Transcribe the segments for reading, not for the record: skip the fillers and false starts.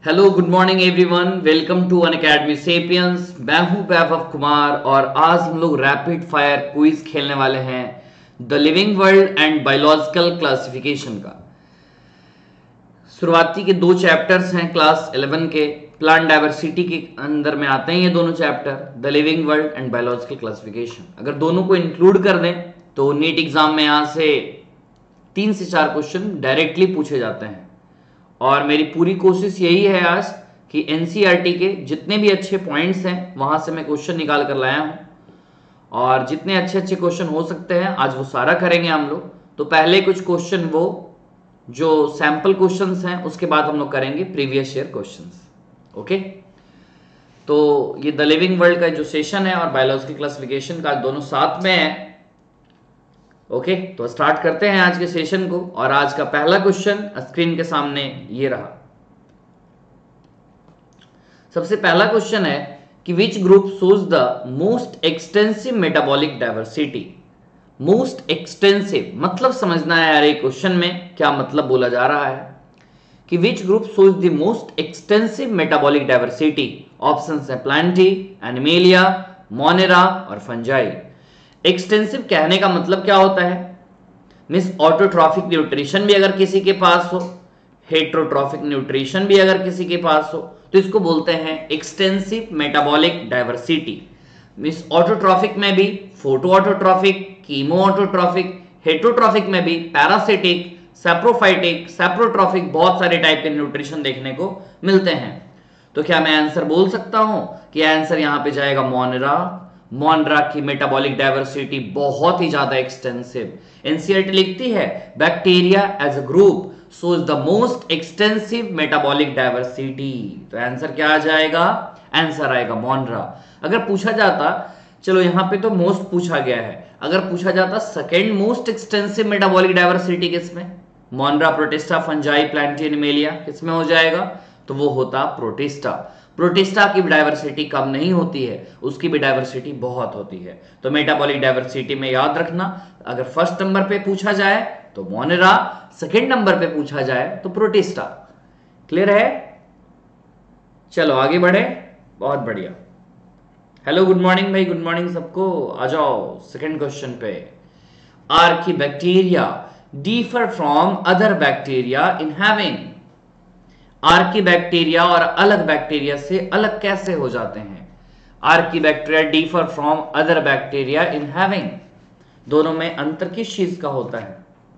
Hello good morning everyone, welcome to Unacademy Sapiens. मैं हूं वैभव कुमार और आज हम लोग रैपिड फायर क्विज खेलने वाले हैं the living world and biological classification का। शुरुआती के दो चैप्टर्स हैं क्लास 11 के, प्लांट डाइवर्सिटी के अंदर में आते हैं ये दोनों chapter, the living world and biological classification. अगर दोनों को इंक्लूड कर दें तो नीट एग्जाम में यहां से 3 से 4 क्वेश्चन डायरेक्टली पूछे जाते हैं। और मेरी पूरी कोशिश यही है आज कि एनसीईआरटी के जितने भी अच्छे पॉइंट्स हैं वहां से मैं क्वेश्चन निकाल कर लाया हूं, और जितने अच्छे अच्छे क्वेश्चन हो सकते हैं आज वो सारा करेंगे हम लोग। तो पहले कुछ क्वेश्चन वो जो सैंपल क्वेश्चंस हैं, उसके बाद हम लोग करेंगे प्रीवियस ईयर क्वेश्चंस। ओके, तो ये द लिविंग वर्ल्ड का जो सेशन है और बायोलॉजिकल क्लासिफिकेशन का दोनों साथ में है। ओके, तो स्टार्ट करते हैं आज के सेशन को। और आज का पहला क्वेश्चन स्क्रीन के सामने ये रहा। सबसे पहला क्वेश्चन है कि which group shows the most extensive metabolic diversity. Most extensive मतलब समझना है यार, एक क्वेश्चन में क्या मतलब बोला जा रहा है कि which group shows the most extensive metabolic diversity. Options है प्लांटी, एनिमेलिया, मोनेरा और फंजाई। एक्सटेंसिव कहने का मतलब क्या होता है, मींस ऑटोट्रॉफिक न्यूट्रिशन भी अगर किसी के पास हो, हेट्रोट्रॉफिक न्यूट्रिशन भी अगर किसी के पास हो, तो इसको बोलते हैं extensive metabolic diversity. Means autotrophic में भी photo autotrophic, chemo autotrophic, heterotrophic में भी पैरासिटिक, सैप्रोफाइटिक, सैप्रोट्रॉफिक, बहुत सारे टाइप के न्यूट्रिशन देखने को मिलते हैं। तो क्या मैं आंसर बोल सकता हूं कि आंसर यहां पे जाएगा मोनेरा। मोनेरा की मेटाबॉलिक डाइवर्सिटी बहुत ही ज्यादा एक्सटेंसिव। एनसीईआरटी लिखती है bacteria as a group shows the most extensive metabolic diversity. तो आंसर क्या आ जाएगा, आंसर आएगा मोनेरा। अगर पूछा जाता, चलो यहां पे तो मोस्ट पूछा गया है, अगर पूछा जाता second most extensive metabolic diversity किसमें, monera, protista, fungi, plantae, animalia, किसमें हो जाएगा, तो वो होता प्रोटिस्टा। प्रोटिस्टा की डाइवर्सिटी कम नहीं होती है, उसकी भी डाइवर्सिटी बहुत होती है। तो मेटाबॉलिक डाइवर्सिटी में याद रखना, अगर फर्स्ट नंबर पे पूछा जाए तो मोनेरा, सेकंड नंबर पे पूछा जाए तो प्रोटिस्टा। क्लियर है? चलो आगे बढ़े, बहुत बढ़िया। हेलो गुड मॉर्निंग भाई, गुड मॉर्निंग सबको। आ जाओ सेकंड क्वेश्चन पे। Archaebacteria differ from other bacteria in having. Archaebacteria और अलग बैक्टीरिया से अलग कैसे हो जाते हैं। Archaebacteria differ from other bacteria in having, दोनों में अंतर किस चीज का होता है।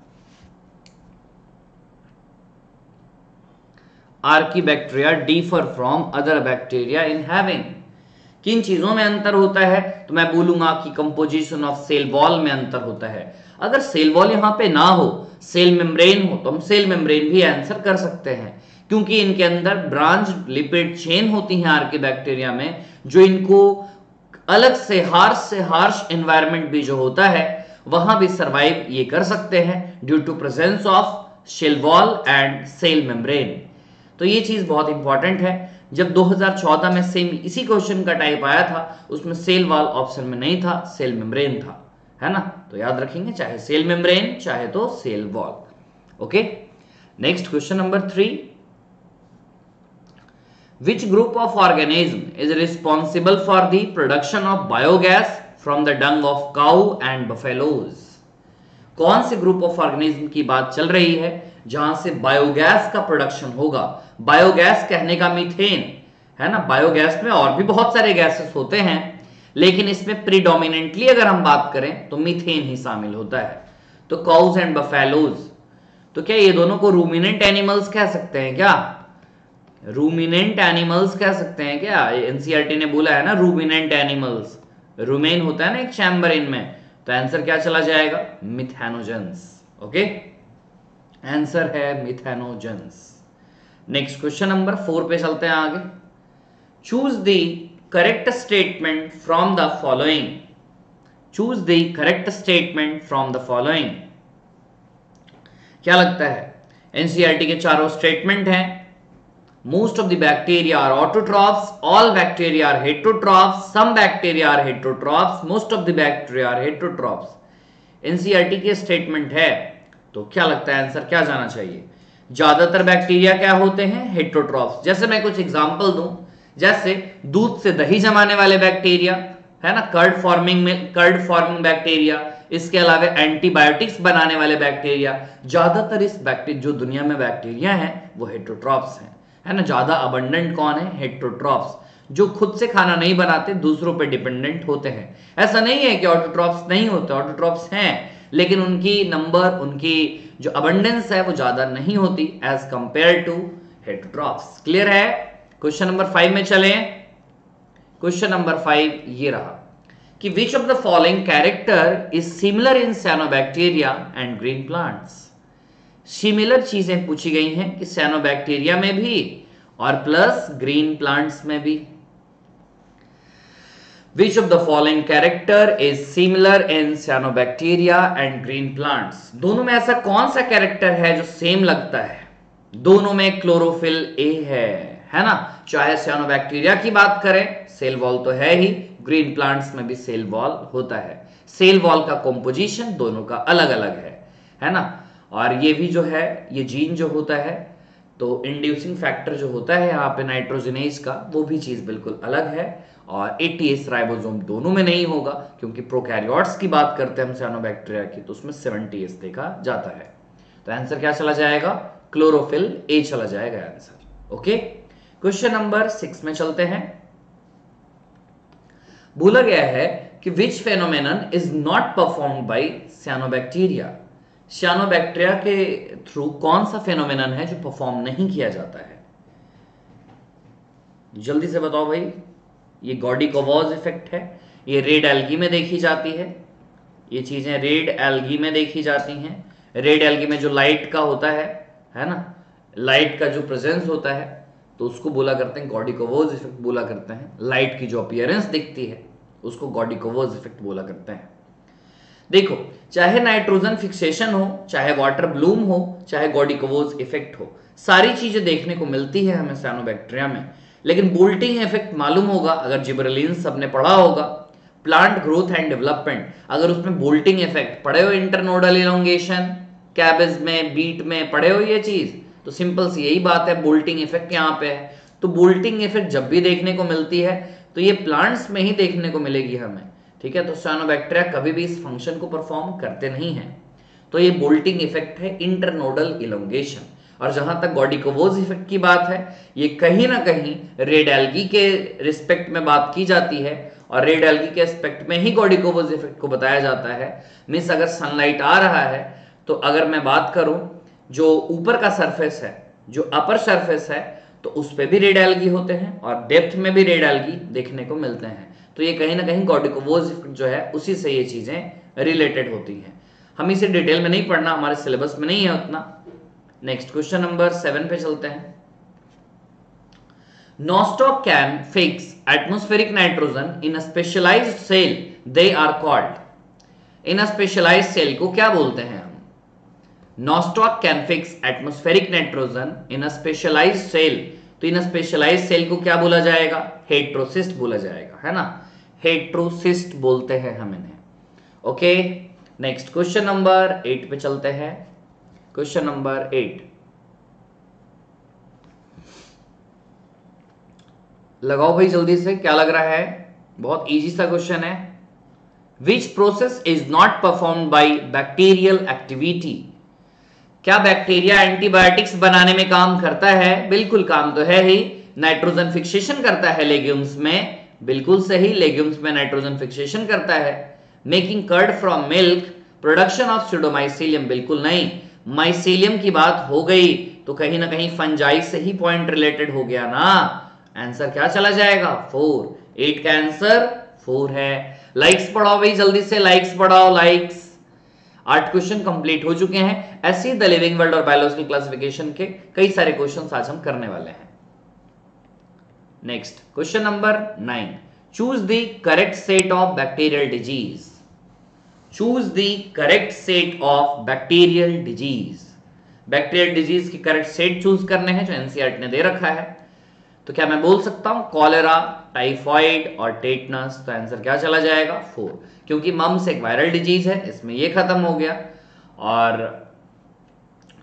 Archaebacteria differ from other bacteria in having, किन चीजों में अंतर होता है, तो मैं बोलूंगा कि कंपोजिशन ऑफ सेल वॉल में अंतर होता है। अगर सेल वॉल यहां पे ना हो, सेल मेम्ब्रेन हो, तो हम सेल मेम्ब्रेन भी आंसर कर सकते हैं, क्योंकि इनके अंदर ब्रांच लिपिड चेन होती हैं आर्की बैक्टीरिया में, जो इनको अलग से हार्श एनवायरनमेंट भी जो होता है वहां भी सरवाइव ये कर सकते हैं due to presence of cell wall and cell membrane. तो ये चीज बहुत इंपॉर्टेंट है। जब 2014 में सेम इसी क्वेश्चन का टाइप आया था, उसमें सेल वॉल ऑप्शन में नहीं था, सेल मेम्ब्रेन था, है ना। तो याद रखेंगे, चाहे सेल मेम्ब्रेन चाहे तो cell wall. Okay, next question number 3। Which group of organism is responsible for the production of biogas from the dung of cow and buffaloes? कौन से ग्रुप ऑफ ऑर्गेनिज्म की बात चल रही है जहां से बायोगैस का प्रोडक्शन होगा। बायोगैस कहने का मीथेन है ना। बायोगैस में और भी बहुत सारे गैसेस होते हैं, लेकिन इसमें प्रीडोमिनेंटली अगर हम बात करें तो मीथेन ही शामिल होता है। तो काउज एंड बफेलोज, तो क्या ये दोनों को रूमिनेंट एनिमल्स कह सकते हैं क्या। रूमिनेंट एनिमल्स कह सकते हैं क्या। एनसीईआरटी ने बोला है ना रूमिनेंट एनिमल्स, रूमेन होता है ना एक चैम्बर इनमें, तो आंसर क्या चला जाएगा, मिथेनोजेंस। ओके, आंसर है मिथेनोजेंस। नेक्स्ट क्वेश्चन नंबर 4 पे चलते हैं आगे। Choose the correct statement from the following. Choose the correct statement from the following. क्या लगता है, एनसीईआरटी के चारों स्टेटमेंट हैं। Most of the bacteria are autotrophs, all bacteria are heterotrophs, some bacteria are heterotrophs, most of the bacteria are heterotrophs। NCERT की statement है, तो क्या लगता है आंसर क्या जाना चाहिए। ज्यादातर बैक्टीरिया क्या होते हैं? हेटेरोट्रॉफ्स। जैसे मैं कुछ एग्जांपल दूं, जैसे दूध से दही जमाने वाले बैक्टीरिया, है ना, कर्ड फॉर्मिंग बैक्टीरिया, इसके अलावा एंटीबायोटिक्स बनाने वाले बैक्टीरिया, ज्यादातर इस बैक्टीरिया जो दुनिया में बैक्टीरिया हैं वो हेटेरोट्रॉफ्स हैं, है ना। ज्यादा अबंडेंट कौन है? हेटेरोट्रॉफ्स, जो खुद से खाना नहीं बनाते, दूसरों पे डिपेंडेंट होते हैं। ऐसा नहीं है कि ऑटोट्रॉफ्स नहीं होते, ऑटोट्रॉफ्स हैं, लेकिन उनकी नंबर, उनकी जो अबंडेंस है वो ज्यादा नहीं होती as compare to heterotrophs. Clear है? क्वेश्चन नंबर 5 में चलें। क्वेश्चन नंबर 5 ये रहा कि which of the following character is similar in cyanobacteria and green plants. Similar चीजें पूछी गई हैं कि साइनोबैक्टीरिया में भी और प्लस ग्रीन प्लांट्स में भी। Which of the following character is similar in cyanobacteria and green plants? दोनों में ऐसा कौन सा कैरेक्टर है जो सेम लगता है? दोनों में क्लोरोफिल ए है ना। चाहे साइनोबैक्टीरिया की बात करें, सेल वॉल तो है ही, ग्रीन प्लांट्स में भी सेल वॉल होता है। सेल वॉल का कॉम्पोजिशन दोनों का अलग अलग है ना। और ये भी जो है, ये जीन जो होता है, तो इंड्यूसिंग फैक्टर जो होता है यहाँ पे नाइट्रोजनेज का, वो भी चीज बिल्कुल अलग है। और एटीएस राइबोसोम दोनों में नहीं होगा, क्योंकि प्रोकैरियोट्स की बात करते हैं हम साइनोबैक्टीरिया की, तो उसमें 70s देखा जाता है। तो आंसर क्या चला जाएगा? क्लोरोफिल ए चला जाएगा आंसर। ओके, क्वेश्चन नंबर 6 में चलते हैं। बोला गया है कि which phenomenon is not performed by cyanobacteria. Cyanobacteria के थ्रू कौन सा फेनोमेनन है जो परफॉर्म नहीं किया जाता है? जल्दी से बताओ भाई। ये गॉडी-कोवोज इफेक्ट है, ये रेड एल्गी में देखी जाती है, ये चीजें रेड एल्गी में देखी जाती हैं। रेड एल्गी में जो लाइट का होता है ना, लाइट का जो प्रेजेंस होता है, तो उसको बोला करते हैं गॉडी-कोवोज इफेक्ट बोला करते हैं। लाइट की जो अपीयरेंस दिखती है उसको गॉडी-कोवोज इफेक्ट बोला करते हैं। देखो, चाहे नाइट्रोजन फिक्सेशन हो, चाहे वाटर ब्लूम हो, चाहे गॉडी-कोवोज इफेक्ट हो, सारी चीजें देखने को मिलती है हमें साइनोबैक्टीरिया में। लेकिन बोल्टिंग इफेक्ट मालूम होगा, अगर जिब्रेलिन्स सबने पढ़ा होगा, प्लांट ग्रोथ एंड डेवलपमेंट, अगर उसमें बोल्टिंग इफेक्ट पढ़े हो, इंटरनोडल इलोंगेशन, कैबेज में, बीट में पढ़े हो ये चीज, तो सिंपल सी यही बात है, बोल्टिंग इफेक्ट यहाँ पे है। तो बोल्टिंग इफेक्ट जब भी देखने को मिलती है तो ये प्लांट्स में ही देखने को मिलेगी हमें, ठीक है। तो साइनोबैक्टीरिया कभी भी इस फंक्शन को परफॉर्म करते नहीं है। तो ये बोल्टिंग इफेक्ट है, इंटरनोडल इलोंगेशन। और जहां तक गॉडी-कोवोज इफेक्ट की बात है, ये कहीं ना कहीं रेड एल्गी के रिस्पेक्ट में बात की जाती है, और रेड एल्गी के एस्पेक्ट में ही गॉडी-कोवोज इफेक्ट को बताया जाता है। मींस अगर सनलाइट आ रहा है, तो अगर मैं बात करूं जो ऊपर का सरफेस है, जो अपर सरफेस है, तो उस पर भी रेड एल्गी होते हैं और डेप्थ में भी रेड एल्गी देखने को मिलते हैं। तो ये कहीं ना कहीं गॉडी-कोवोज इफेक्ट जो है उसी से ये चीजें रिलेटेड होती हैं। हम इसे डिटेल में नहीं पढ़ना, हमारे सिलेबस में नहीं है उतना। नेक्स्ट क्वेश्चन नंबर 7 पे चलते हैं। Nostoc can fix atmospheric nitrogen in a specialised cell, they are called. In a specialised cell को क्या बोलते हैं हम? Nostoc can fix atmospheric nitrogen in a specialised cell, तो इन स्पेशलाइज्ड सेल को क्या बोला जाएगा? हेट्रोसिस्ट बोला जाएगा, है ना। हेट्रोसिस्ट बोलते हैं हम इन्हें। ओके, नेक्स्ट क्वेश्चन नंबर 8 पे चलते हैं। क्वेश्चन नंबर 8, लगाओ भाई जल्दी से, क्या लग रहा है? बहुत इजी सा क्वेश्चन है। Which process is not performed by bacterial activity. क्या बैक्टीरिया एंटीबायोटिक्स बनाने में काम करता है? बिल्कुल काम तो है ही। नाइट्रोजन फिक्सेशन करता है लेग्यूम्स में, बिल्कुल सही, लेग्यूम्स में नाइट्रोजन फिक्सेशन करता है। Making curd from milk, production of pseudomycelium, बिल्कुल नहीं। माइसीलियम की बात हो गई तो कहीं ना कहीं फंजाई से ही पॉइंट रिलेटेड हो गया ना। आंसर क्या चला जाएगा? 4। 8 का आंसर 4 है। लाइक्स बढ़ाओ भाई जल्दी से, लाइक्स बढ़ाओ, लाइक्स। 8 क्वेश्चन कंप्लीट हो चुके हैं। ऐसे ही द लिविंग वर्ल्ड और बायोलॉजिकल क्लासिफिकेशन के कई सारे क्वेश्चंस आज हम करने वाले हैं। Next question number 9, choose the correct set of bacterial disease. Choose the correct set of bacterial disease. Bacterial disease की करेक्ट सेट चूज करने हैं जो एनसीईआरटी ने दे रखा है। तो क्या मैं बोल सकता हूं कॉलेरा, टाइफॉइड और टेटनस? तो आंसर क्या चला जाएगा? 4, क्योंकि मम्स एक वायरल डिजीज है, इसमें ये खत्म हो गया। और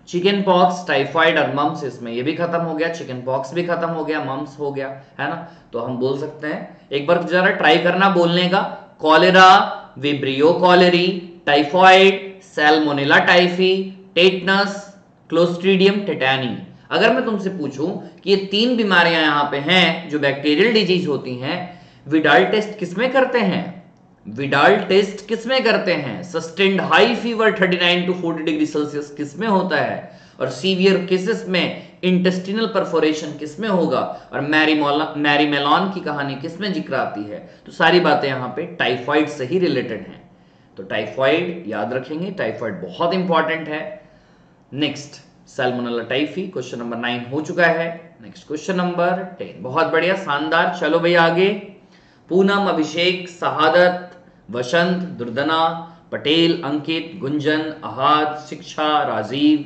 चिकन पॉक्स, टाइफाइड और मम्स, इसमें ये भी खत्म हो गया, चिकन पॉक्स भी खत्म हो गया, मम्स हो गया, है ना। तो हम बोल सकते हैं, एक बार जरा ट्राई करना बोलने का, cholera, Vibrio cholerae, typhoid, Salmonella typhi, tetanus, Clostridium tetani. अगर मैं तुमसे पूछूं कि ये 3 बीमारियां यहां पे हैं जो बैक्टीरियल डिजीज होती हैं, विडाल टेस्ट किसमें करते हैं? विडाल टेस्ट किसमें करते हैं? Sustained high fever 39 to 40 degree Celsius किसमें होता है? और सीवियर केसेस में इंटेस्टिनल परफोरेशन किसमें होगा? और मैरीमेलॉन की कहानी किसमें जिक्र आती है? तो सारी बातें यहां पे टाइफाइड से ही रिलेटेड हैं। तो टाइफाइड याद रखेंगे, टाइफाइड बहुत इंपॉर्टेंट है। Next, Salmonella typhi, question number 9 हो चुका है। नेक्स्ट क्वेश्चन नंबर 10, बहुत बढ़िया, शानदार। चलो भाई आगे। पूनम, अभिषेक, शहादत, वसंत, दुर्दना, पटेल, अंकित, गुंजन, अहाद, शिक्षा, राजीव,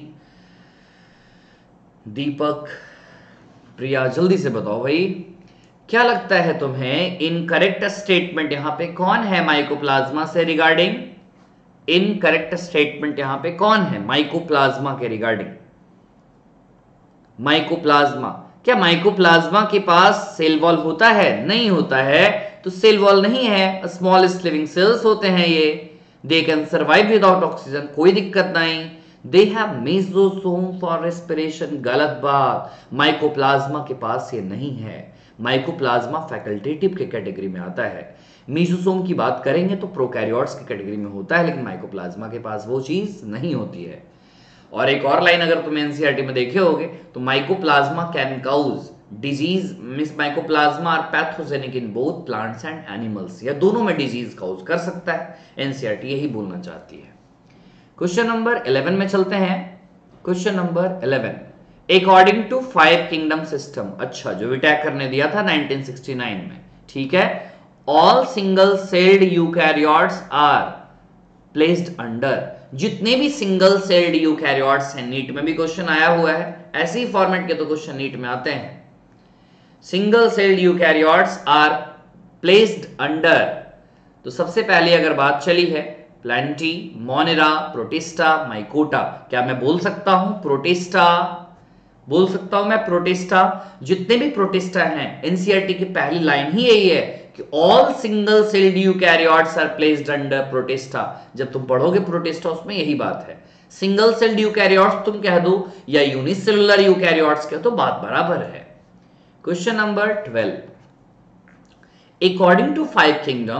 दीपक, प्रिया, जल्दी से बताओ भाई, क्या लगता है तुम्हें इनकरेक्ट स्टेटमेंट यहां पे कौन है माइकोप्लाज्मा से रिगार्डिंग? इनकरेक्ट स्टेटमेंट यहां पे कौन है माइकोप्लाज्मा के रिगार्डिंग? माइकोप्लाज्मा, क्या माइकोप्लाज्मा के पास सेल वॉल होता है? नहीं होता है, तो सेल वॉल नहीं है, स्मॉलेस्ट लिविंग सेल्स होते हैं ये। They can survive without oxygen, कोई दिक्कत नहीं। They have mesosome for respiration, गलत बात, माइकोप्लाज्मा के पास ये नहीं है। माइकोप्लाज्मा फैकल्टेटिव के कैटेगरी में आता है। मेसोसोम की बात करेंगे तो प्रोकैरियोट्स की कैटेगरी में होता है, लेकिन माइकोप्लाज्मा के पास वो चीज नहीं होती है। और एक और लाइन अगर तुम एनसीईआरटी में देखे होगे तो Mycoplasma can cause disease, miss Mycoplasma are pathogenic in both plants and animals, या दोनों में डिजीज काउज कर सकता है। एनसीईआरटी यही बोलना चाहती है। क्वेश्चन नंबर 11 में चलते हैं। Question number 11, according to 5 kingdom system, अच्छा जो विटैकर ने दिया था 1969 में, ठीक है। All single celled eukaryotes are placed under, जितने भी सिंगल सेल्ड यूकैरियोट्स हैं, नीट में भी क्वेश्चन आया हुआ है, ऐसे ही फॉर्मेट के तो क्वेश्चन नीट में आते हैं। Single celled eukaryotes are placed under, तो सबसे पहले अगर बात चली है प्लेंटी, मोनेरा, प्रोटिस्टा, माइकोटा, क्या मैं बोल सकता हूं प्रोटिस्टा? बोल सकता हूं मैं प्रोटिस्टा। जितने भी प्रोटिस्टा हैं, एनसीईआरटी की पहली लाइन ही यही है कि all single celled eukaryotes are placed under Protista. जब तुम पढ़ोगे प्रोटिस्टा उसमें यही बात है। सिंगल सेल्ड यूकैरियोट्स तुम कह दो या यूनिसेलुलर यूकैरियोट्स कह दो, बात बराबर है। Question number 12, according to 5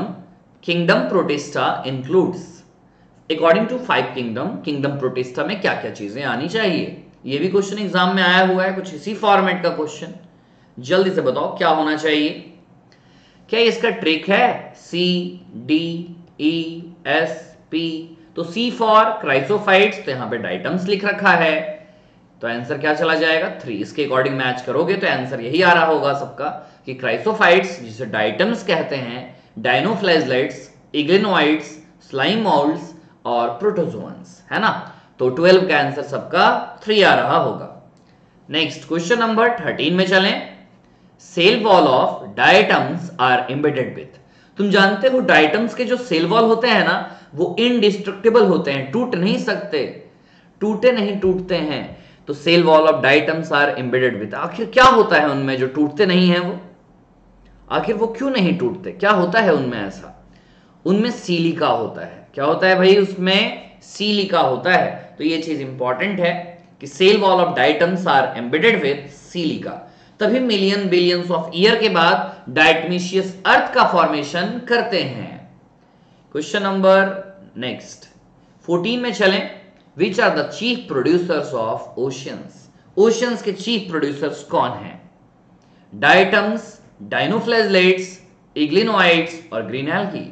kingdom Protista includes, according to 5 kingdom Protista में क्या क्या चीजें आनी चाहिए? ये भी क्वेश्चन एग्जाम में आया हुआ है, कुछ इसी फॉर्मेट का क्वेश्चन। जल्दी से बताओ क्या होना चाहिए। क्या इसका ट्रिक है? C D E S P, तो C फॉर क्राइसोफाइट्स, तो यहां पे डाइटम्स लिख रखा है, तो आंसर क्या चला जाएगा 3। इसके अकॉर्डिंग मैच करोगे तो आंसर यही आ रहा होगा सबका कि क्राइसोफाइट्स जिसे डाइटम्स कहते हैं, डायनोफ्लैजलेट्स, इग्लिनोइड्स, स्लाइम मोल्ड्स और प्रोटोजोअन्स, है ना। तो 12 का आंसर सबका 3 आ रहा होगा। नेक्स्ट क्वेश्चन नंबर 13 में चलें। Cell wall of diatoms are embedded with, तुम जानते हो डायटम्स के जो सेल वॉल होते हैं ना वो इनडिस्ट्रक्टिबल होते हैं, टूट नहीं सकते, टूटे नहीं टूटते हैं। तो cell wall of diatoms are embedded with, आखिर क्या होता है उनमें जो टूटते नहीं है वो? आखिर वो क्यों नहीं टूटते, क्या होता है उनमें ऐसा? उनमें सीलिका होता है। क्या होता है भाई? उसमें सीलिका होता है। तो ये चीज इंपॉर्टेंट है कि cell wall of diatoms are embedded with silica, तभी मिलियन बिलियंस ऑफ ईयर के बाद डायटमीशियस अर्थ का फॉर्मेशन करते हैं। क्वेश्चन नंबर नेक्स्ट 14 में चलें। Which are the chief producers of oceans, oceans के चीफ प्रोड्यूसर्स कौन हैं? डायटम्स, डायनोफ्लैजलेट्स, इग्लिनोइड्स और green algae.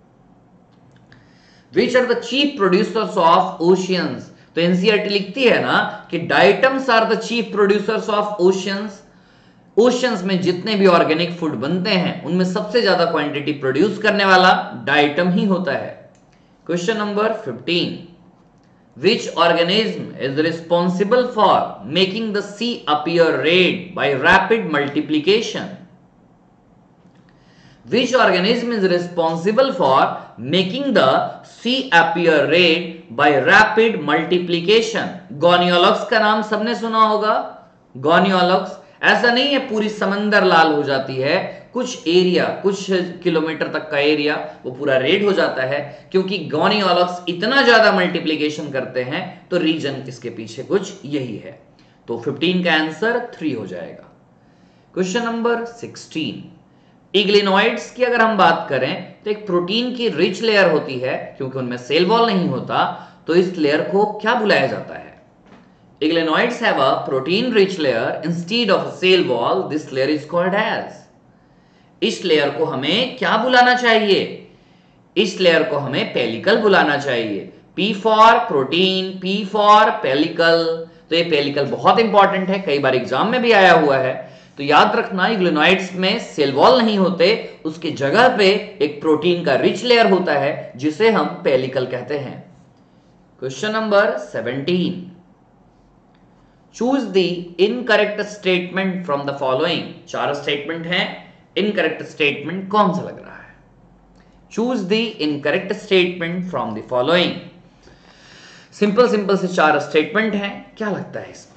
Which are the chief producers of oceans, तो एनसीईआरटी लिखती है ना कि diatoms are the chief producers of oceans. Oceans में जितने भी ऑर्गेनिक फूड बनते हैं उनमें सबसे ज्यादा क्वांटिटी प्रोड्यूस करने वाला डायटम ही होता है। Question number 15, which organism is responsible for making the sea appear red by rapid multiplication? Which organism is responsible for making the sea appear red by rapid multiplication? Goniologs का नाम सबने सुना होगा। Goniologs ऐसा नहीं है पूरी समंदर लाल हो जाती है, कुछ एरिया, कुछ किलोमीटर तक का एरिया वो पूरा रेड हो जाता है, क्योंकि Goniologs इतना ज्यादा मल्टीप्लीकेशन करते हैं, तो रीजन इसके पीछे कुछ यही है। तो 15 का आंसर 3 हो जाएगा। क्वेश्चन नंबर 16, इग्लिनॉइड्स की अगर हम बात करें तो एक प्रोटीन की रिच लेयर होती है, क्योंकि उनमें सेल वॉल नहीं होता, तो इस लेयर को क्या बुलाया जाता है? Euglenoids have a protein rich layer instead of cell wall, this layer is called as. इस लेयर को हमें क्या बुलाना चाहिए? इस लेयर को हमें पेलिकल बुलाना चाहिए। P for protein, P for pellicle. तो ये पेलिकल बहुत इंपॉर्टेंट है, कई बार एग्जाम में भी आया हुआ है। तो याद रखना, इग्लिनॉइड्स में सेल वॉल नहीं होते, उसकी जगह पे एक प्रोटीन का रिच लेयर होता है जिसे हम पेलिकल कहते हैं। Question number 17, choose the incorrect statement from the following. 4 statement हैं, इनकरेक्ट स्टेटमेंट कौन सा लग रहा है? Choose the incorrect statement from the following. Simple से 4 स्टेटमेंट हैं, क्या लगता है इसमें?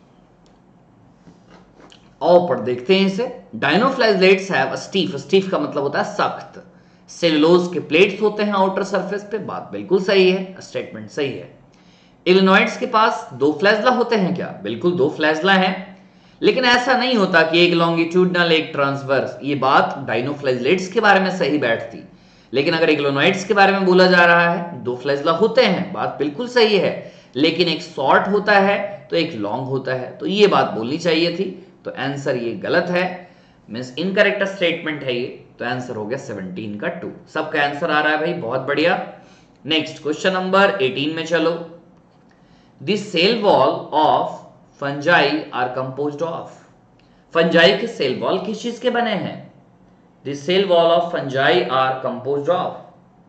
आओ पढ़ देखते हैं इसे। डायनोफ्लाजेलेट्स हैव अ स्टीफ, स्टीफ का मतलब होता है सख्त, सेलुलोज के प्लेट्स होते हैं आउटर सरफेस पे। बात बिल्कुल सही है, स्टेटमेंट सही है। इग्लिनॉइड्स के पास 2 फ्लैजला होते हैं क्या? बिल्कुल 2 फ्लैजला हैं, लेकिन ऐसा नहीं होता कि एक लॉन्गिट्यूडनल एक ट्रांसवर्स। ये बात डायनोफ्लाजेलेट्स के बारे में सही बैठती, लेकिन अगर इग्लिनॉइड्स के बारे में बोला जा रहा है 2 फ्लैजला होते हैं, बात बिल्कुल सही है, लेकिन एक शॉर्ट होता है तो एक लॉन्ग होता है, तो ये बात बोलनी चाहिए थी। तो आंसर ये गलत है, मींस इनकरेक्ट स्टेटमेंट है ये। तो आंसर हो गया 17 का 2। सबका आंसर आ रहा है भाई, बहुत बढ़िया। नेक्स्ट क्वेश्चन नंबर 18 में चलो। The cell wall of fungi are composed of. Fungi के सेल वॉल किस चीज के बने हैं? The cell wall of fungi are composed of.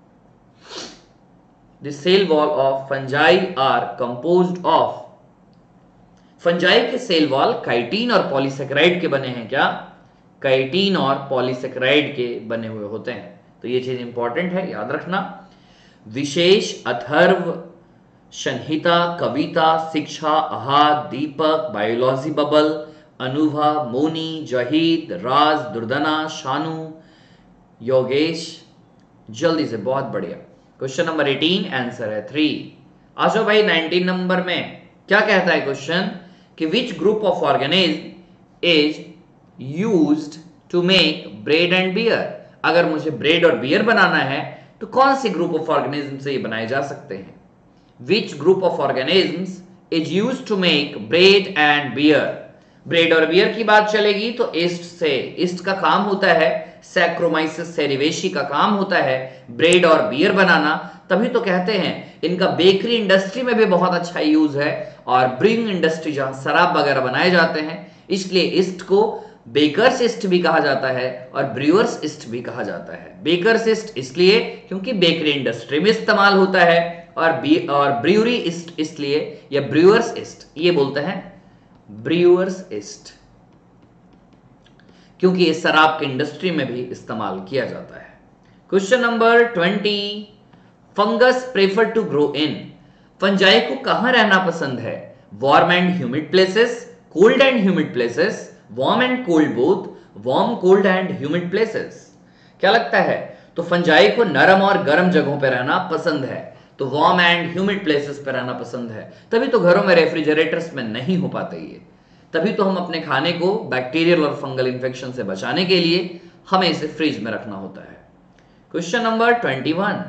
The cell wall of fungi are composed of. Fungi के cell wall chitin और polysaccharide के बने हैं क्या? काइटिन और पॉलीसेकेराइड के बने हुए होते हैं, तो ये चीज इंपॉर्टेंट है, याद रखना। विशेष, अथर्व, संहिता, कविता, शिक्षा, आहार, दीपक, बायोलॉजी बबल, अनुभा, मोनी, जहीद, राज, दुर्दना, शानू, योगेश। जल्दी से, बहुत बढ़िया। क्वेश्चन नंबर 18 आंसर है 3। आ जाओ भाई 19 नंबर में क्या कहता है क्वेश्चन कि which group of organism is used to make bread and beer. अगर मुझे ब्रेड और बियर बनाना है तो कौन सी ग्रुप ऑफ ऑर्गेनिज्म से ये बनाए जा सकते हैं? Which group of organisms is used to make bread and beer. Bread और बियर की बात चलेगी तो ईस्ट से, ईस्ट का काम होता है, सैक्रोमाइसिस सेरिवेशी का काम होता है ब्रेड और बियर बनाना, तभी तो कहते हैं इनका बेकरी इंडस्ट्री में भी बहुत अच्छा यूज है, और ब्रूइंग इंडस्ट्री जहां शराब वगैरह बनाए जाते हैं, इसलिए ईस्ट को बेकर्स ईस्ट भी कहा जाता है और ब्रूअर्स ईस्ट भी कहा जाता है। बेकर्स ईस्ट इसलिए क्योंकि बेकरी इंडस्ट्री में इस्तेमाल होता है, और ब्रूअरी ईस्ट इसलिए, या ब्रूअर्स ईस्ट ये बोलते हैं ब्रूअर्स ईस्ट, क्योंकि ये शराब की इंडस्ट्री में भी इस्तेमाल किया जाता है। Question number 20, fungus prefer to grow in. Fungi को कहां रहना पसंद है? Warm and humid places, cold and humid places, warm and cold both, warm cold and humid places. क्या लगता है? तो फंजाई को नरम और गर्म जगहों पर रहना पसंद है, तो वार्म एंड ह्यूमिड प्लेसेस पर रहना पसंद है। तभी तो घरों में रेफ्रिजरेटर्स में नहीं हो पाते ये, तभी तो हम अपने खाने को बैक्टीरियल और फंगल इन्फेक्शन से बचाने के लिए हमें इसे फ्रिज में रखना होता है। Question number 21,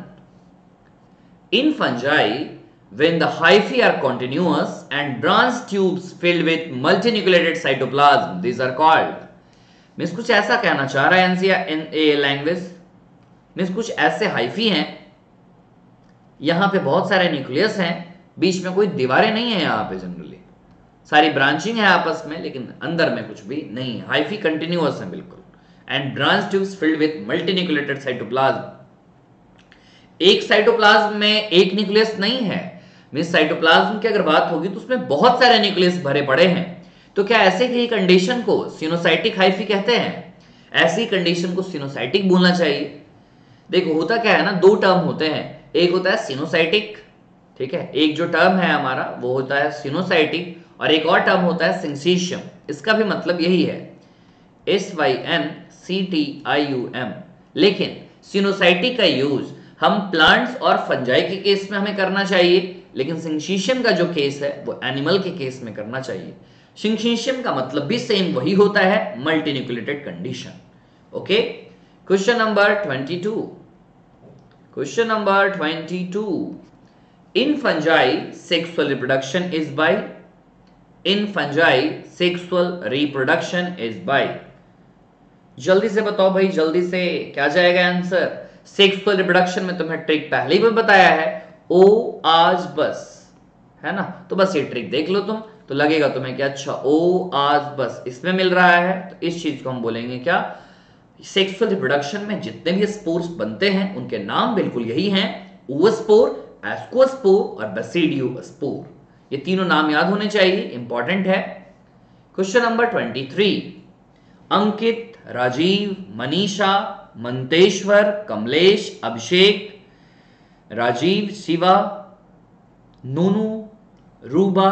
in fungi when the hyphae are continuous and branch tubes filled with multinucleated cytoplasm, these are called। Means कुछ ऐसा कहना चाह रहा है इन ए लैंग्वेज, मीन्स कुछ ऐसे हाइफी हैं, यहां पे बहुत सारे न्यूक्लियस हैं, बीच में कोई दीवारें नहीं है, यहां पे जनरली सारी ब्रांचिंग है आपस में, लेकिन अंदर में कुछ भी नहीं है, हाइफी कंटिन्यूअस है बिल्कुल। And branch tubes filled with multinucleated cytoplasm. एक साइटोप्लाज्म में एक न्यूक्लियस नहीं है, मींस साइटोप्लाज्म की अगर बात होगी तो उसमें बहुत सारे न्यूक्लियस भरे पड़े हैं। तो क्या ऐसे की कंडीशन को सिनोसाइटिक हाइफी कहते हैं? ऐसी कंडीशन को सिनोसाइटिक बोलना चाहिए। देखो होता क्या है ना, दो टर्म होते हैं, एक होता है सिनोसाइटिक, ठीक है, एक जो टर्म है हमारा वो होता है सिनोसाइटिक, और एक और टर्म होता है सिंक्सीशियम। इसका भी मतलब यही है, SYNCTIUM। लेकिन सिनोसाइटिक का यूज हम प्लांट्स और फंजाई के केस में हमें करना चाहिए, लेकिन सिंक्सीशियम का जो केस है वो एनिमल के केस में करना चाहिए। सिंक्सीशियम का मतलब भी सेम वही होता है, multinucleated condition. Okay, question number 22। Question number 22, in fungi sexual reproduction is by, in fungi sexual reproduction is by. जल्दी से बताओ भाई, जल्दी से, क्या जाएगा आंसर? सेक्सुअल रिप्रोडक्शन में तुम्हें ट्रिक पहले ही बताया है, ओ आज बस, है ना, तो बस ये ट्रिक देख लो तुम, तो लगेगा तुम्हें कि अच्छा ओ आज बस इसमें मिल रहा है, तो इस चीज को हम बोलेंगे क्या, सेक्सुअल रिप्रोडक्शन में जितने भी स्पोर्स बनते हैं उनके नाम बिल्कुल यही हैं, ओवस्पोर, एस्कोस्पोर और बेसिडियोस्पोर। ये तीनों नाम याद होने चाहिए, इंपॉर्टेंट है। क्वेश्चन नंबर 23, अंकित, राजीव, मनीषा, मंतेश्वर, कमलेश, अभिषेक, राजीव, शिवा, नूनू, रूबा,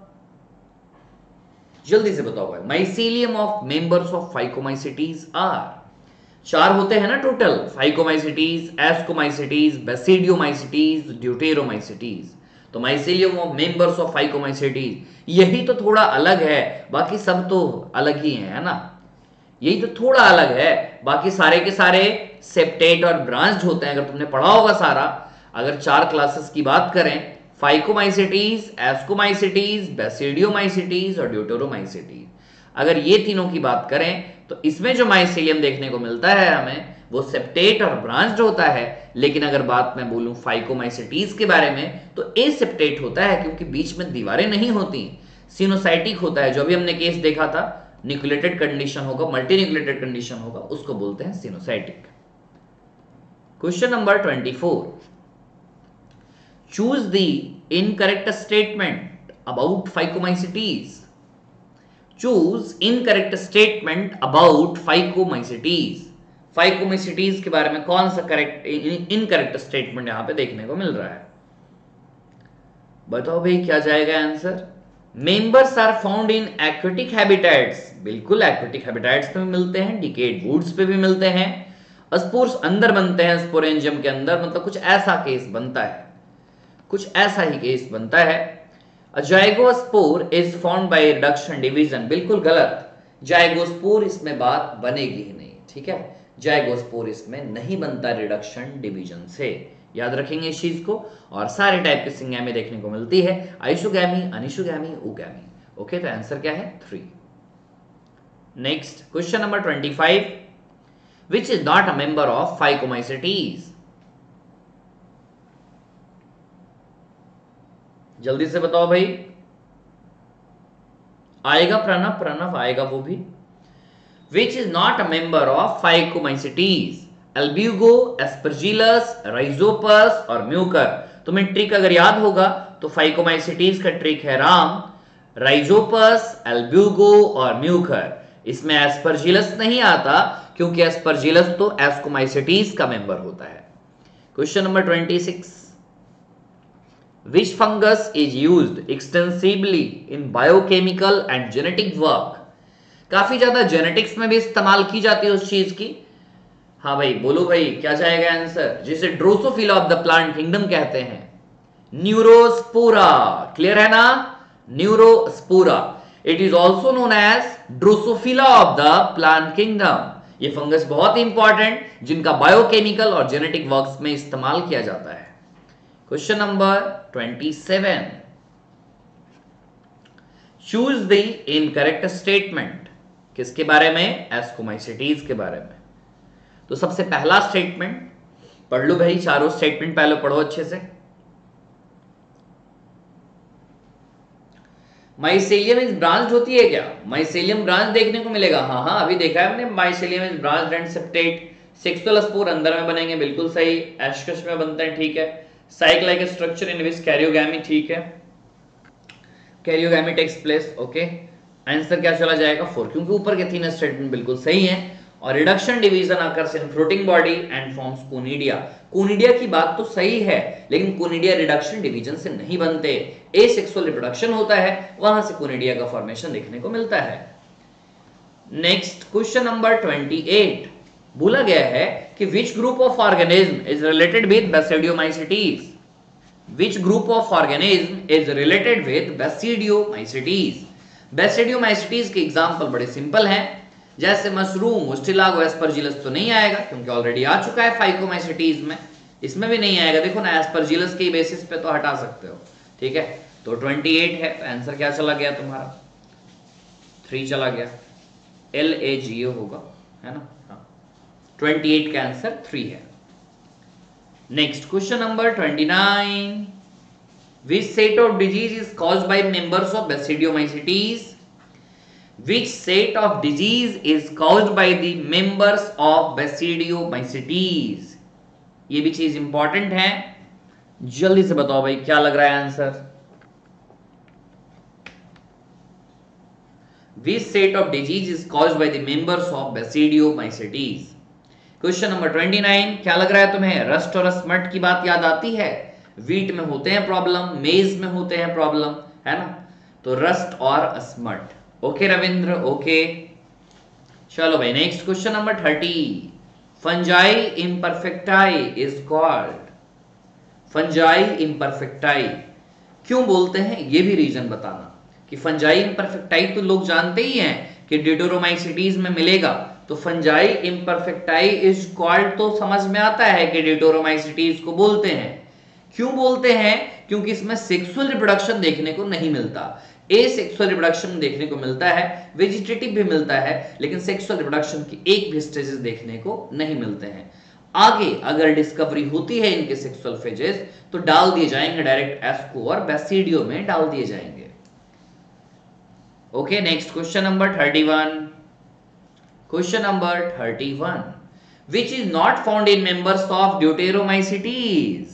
जल्दी से बताओ भाई। Mycelium of members of Phycomycetes are, चार होते हैं ना total, Phycomycetes, Ascomycetes, Basidiomycetes, Deuteromycetes. तो mycelium of members of Phycomycetes यही तो थोड़ा अलग है, बाकी सब तो अलग ही है ना, यही तो थोड़ा अलग है, बाकी सारे के सारे सेप्टेट और ब्रांच्ड होते हैं, अगर तुमने पढ़ा होगा सारा। अगर चार क्लासेस की बात करें, फाइकोमाइसिटीज, एस्कोमाइसिटीज, बेसिडियोमाइसिटीज और ड्यूटेरोमाइसिटीज, अगर ये तीनों की बात करें तो इसमें जो माइसीलियम देखने को मिलता है हमें वो सेप्टेट और ब्रांच्ड होता है। लेकिन अगर बात मैं बोलूं फाइकोमाइसिटीज के बारे में तो ए सेप्टेट होता है, क्योंकि बीच में दीवारें नहीं होती। सिनोसाइटिक होता है, जो भी हमने केस देखा था, न्यूक्लिएटेड कंडीशन होगा, मल्टी न्यूक्लिएटेड कंडीशन होगा, उसको बोलते हैं coenocytic. Question number 24, choose the incorrect statement about Phycomycetes. Choose incorrect statement about Phycomycetes. Phycomycetes के बारे में कौन सा करेक्ट इनकरेक्ट स्टेटमेंट यहां पे देखने को मिल रहा है, बताओ भाई क्या जाएगा answer? Members are found in aquatic habitats, बिल्कुल एक्वेटिक हैबिटेट्स में भी मिलते हैं, डिकेड वुड्स पे भी मिलते हैं। स्पोर्स अंदर बनते हैं स्पोरेंजियम के अंदर, मतलब कुछ ऐसा केस बनता है, कुछ ऐसा ही केस बनता है। Zygospore is found by reduction division, बिल्कुल गलत, जाइगोस्पोर इसमें बात बनेगी ही नहीं, ठीक है, जाइगोस्पोर इसमें नहीं बनता रिडक्शन डिवीजन से, याद रखेंगे इस चीज को। और सारे टाइप के सिंगैमी देखने को मिलती है, आइसोगैमी, अनिसोगैमी, ओगैमी। ओके, तो आंसर क्या है? 3। Next question number 25, which is not a member of Phycomycetes. जल्दी से बताओ भाई, आएगा प्रणव, प्रणव आएगा वो भी। Which is not a member of Phycomycetes, Albugo, Aspergillus, Rhizopus और म्यूकर। तुम्हें ट्रिक अगर याद होगा तो फाइकोमाइसिटीज का ट्रिक है राम, राइजोपस, एल्ब्यूगो और म्यूकर। इसमें एस्परजिलस नहीं आता, क्योंकि एस्परजिलस तो एस्कोमाइसिटीज का मेंबर होता है। Question number 26, which fungus is used extensively in biochemical and genetic work। काफी ज्यादा जेनेटिक्स में भी इस्तेमाल की जाती है उस चीज की। हाँ भाई बोलो भाई क्या जाएगा आंसर, जिसे Drosophila of the plant kingdom कहते हैं, न्यूरोस्पोरा। क्लियर है ना, Neurospora. It is also known as Drosophila of the plant kingdom. ये फंगस बहुत इंपॉर्टेंट, जिनका बायोकेमिकल और जेनेटिक वर्क्स में इस्तेमाल किया जाता है। Question number 27, choose the incorrect statement. किसके बारे में? एस्कोमाइसिटीज के बारे में। तो सबसे पहला स्टेटमेंट पढ़ लो भाई, चारों स्टेटमेंट पहले पढ़ो अच्छे से। माइसेलियम इज ब्रांच्ड होती है क्या? माइसेलियम ब्रांच देखने को मिलेगा, हाँ अभी देखा है हमने, mycelium is branched and septate. Sexual spore अंदर में बनेंगे, बिल्कुल सही। एस्कस में बनते हैं, ठीक है। साइक्लाइक स्ट्रक्चर इन विच कैरियोगैमी, ठीक है, karyogamy takes place. Okay, answer क्या चला जाएगा? 4, क्योंकि ऊपर के तीन स्टेटमेंट बिल्कुल सही हैं और reduction division occurs in floating body and forms conidia. Conidia की बात तो सही है, लेकिन कोनिडिया रिडक्शन डिवीजन से नहीं बनते, एसेक्सुअल रिप्रोडक्शन होता है, वहां से कोनिडिया का फॉर्मेशन देखने को मिलता है। नेक्स्ट क्वेश्चन नंबर 28 बोला गया है कि which group of organism is related with Basidiomycetes. Which group of organism is related with Basidiomycetes. Basidiomycetes के एग्जांपल बड़े सिंपल हैं, जैसे मशरूम, मुस्टिलागो, एस्परजिलस तो नहीं आएगा क्योंकि ऑलरेडी आ चुका है फाइकोमाइसिटीज में, इसमें भी नहीं आएगा। देखो ना, एस्परजिलस के बेसिस पे तो हटा सकते हो, ठीक है। तो 28 है, तो आंसर क्या चला गया तुम्हारा? 3 चला गया, LAGO होगा, है ना। हाँ, 28 का आंसर 3 है। Next question number 29, which set of disease is caused by members of Basidiomycetes? Which set of disease is caused by the members of Basidiomycetes? ये भी चीज इंपॉर्टेंट है, जल्दी से बताओ भाई क्या लग रहा है answer. Which set of disease is caused by the members of Basidiomycetes? Question number 29, क्या लग रहा है तुम्हें? रस्ट और स्मट की बात याद आती है? वीट में होते हैं प्रॉब्लम, मेज में होते हैं प्रॉब्लम, है ना। तो रस्ट और स्मट। Okay Ravindra, okay. चलो भाई, next question number 30, fungi imperfecti is called. Fungi imperfecti क्यों बोलते हैं, ये भी रीजन बताना। कि फंजाई इम्परफेक्टाई तो लोग जानते ही हैं कि डिटोरोमाइसिटीज में मिलेगा, तो फंजाई इम्परफेक्टाई इज कॉल्ड तो समझ में आता है कि डिटोरोमाइसिटीज को बोलते हैं। क्यों बोलते हैं? क्योंकि इसमें सेक्सुअल रिप्रोडक्शन देखने को नहीं मिलता, एसेक्सुअल रिप्रोडक्शन देखने को मिलता है, वेजिटेटिव भी मिलता है, लेकिन सेक्सुअल रिप्रोडक्शन की एक भी स्टेजेस देखने को नहीं मिलते हैं। आगे अगर डिस्कवरी होती है इनके सेक्सुअल फेजेस तो डाल दिए जाएंगे डायरेक्ट एस्को और बेसिडियो में डाल दिए जाएंगे। Okay, next question number 31। Question number 31, which is not found in members of Deuteromycetes?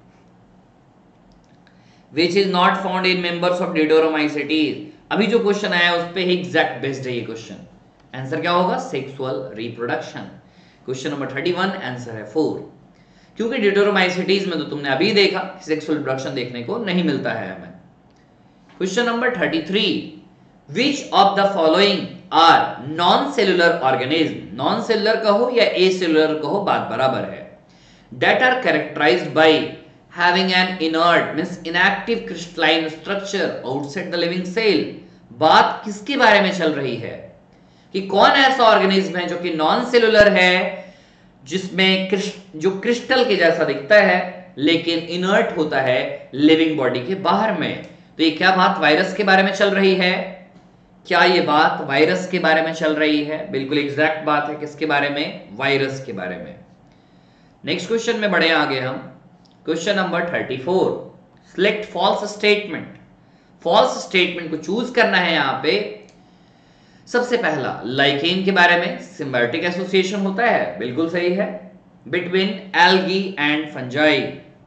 Which is not found in members of Deuteromycetes? अभी जो क्वेश्चन आया उस पे ही एग्जैक्ट बेस्ड है ये क्वेश्चन। आंसर क्या होगा? Sexual reproduction. Question number 31 answer है 4, क्योंकि Deuteromycetes में तो तुमने अभी देखा सेक्सुअल रिप्रोडक्शन देखने को नहीं मिलता है हमें। Question number 33, which of the following are non-cellular organism? non-cellular कहो या acellular कहो बात बराबर है। that are characterized by having an inert means inactive crystalline structure outside the living cell। बात किसके बारे में चल रही है कि कौन ऐसा ऑर्गेनिज्म है जो कि नॉन सेलुलर है, जिसमें जो क्रिस्टल के जैसा दिखता है लेकिन इनर्ट होता है लिविंग बॉडी के बाहर में। तो ये क्या बात वायरस के बारे में चल रही है? क्या ये बात वायरस के बारे में चल रही है? बिल्कुल एग्जैक्ट बात है, किसके बारे में? वायरस के बारे में। नेक्स्ट क्वेश्चन में बढ़े आगे हम। Question number 34, select false statement. False statement को चूज करना है यहां पे। सबसे पहला, लाइकेन के बारे में सिम्बायोटिक एसोसिएशन होता है, बिल्कुल सही है, बिटवीन एल्गी एंड फंजाई।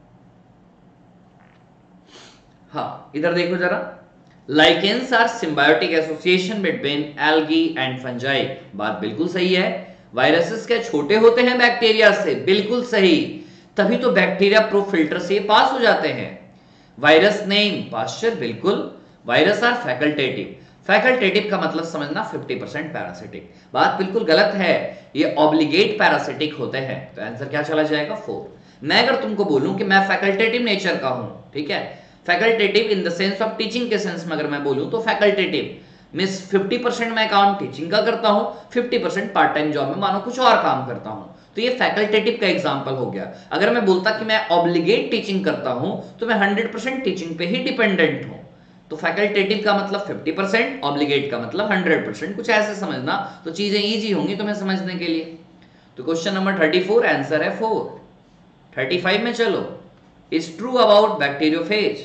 हाँ, इधर देखो जरा, lichens are symbiotic association between algae and fungi, बात बिल्कुल सही है। वायरसेस क्या छोटे होते हैं बैक्टीरिया से? बिल्कुल सही, तभी तो बैक्टीरिया प्रूफ फिल्टर से पास हो जाते हैं। वायरस नेम पास्चर, बिल्कुल। वायरस आर फैकल्टेटिव, फैकल्टेटिव का मतलब समझना 50% पैरासिटिक, बात बिल्कुल गलत है, ये ऑब्लिगेट पैरासिटिक होते हैं। तो आंसर क्या चला जाएगा? 4। मैं अगर तुमको बोलूं कि मैं फैकल्टेटिव नेचर का हूं, ठीक है, facultative in the sense of teaching के सेंस में अगर मैं बोलूं तो फैकल्टेटिव मींस 50% मैं काम टीचिंग का करता हूं, 50% पार्ट टाइम जॉब में मानो कुछ और काम करता हूं, तो ये फैकल्टेटिव का एग्जांपल हो गया। अगर मैं बोलता कि मैं ऑब्लिगेट टीचिंग करता हूं तो मैं 100% टीचिंग पे ही डिपेंडेंट हूं। तो फैकल्टेटिव का मतलब 50%, ऑब्लिगेट का मतलब 100%, कुछ ऐसे समझना तो चीजें इजी होंगी तुम्हें समझने के लिए। तो क्वेश्चन नंबर 34 आंसर है 4। 35 में चलो, is true about bacteriophage.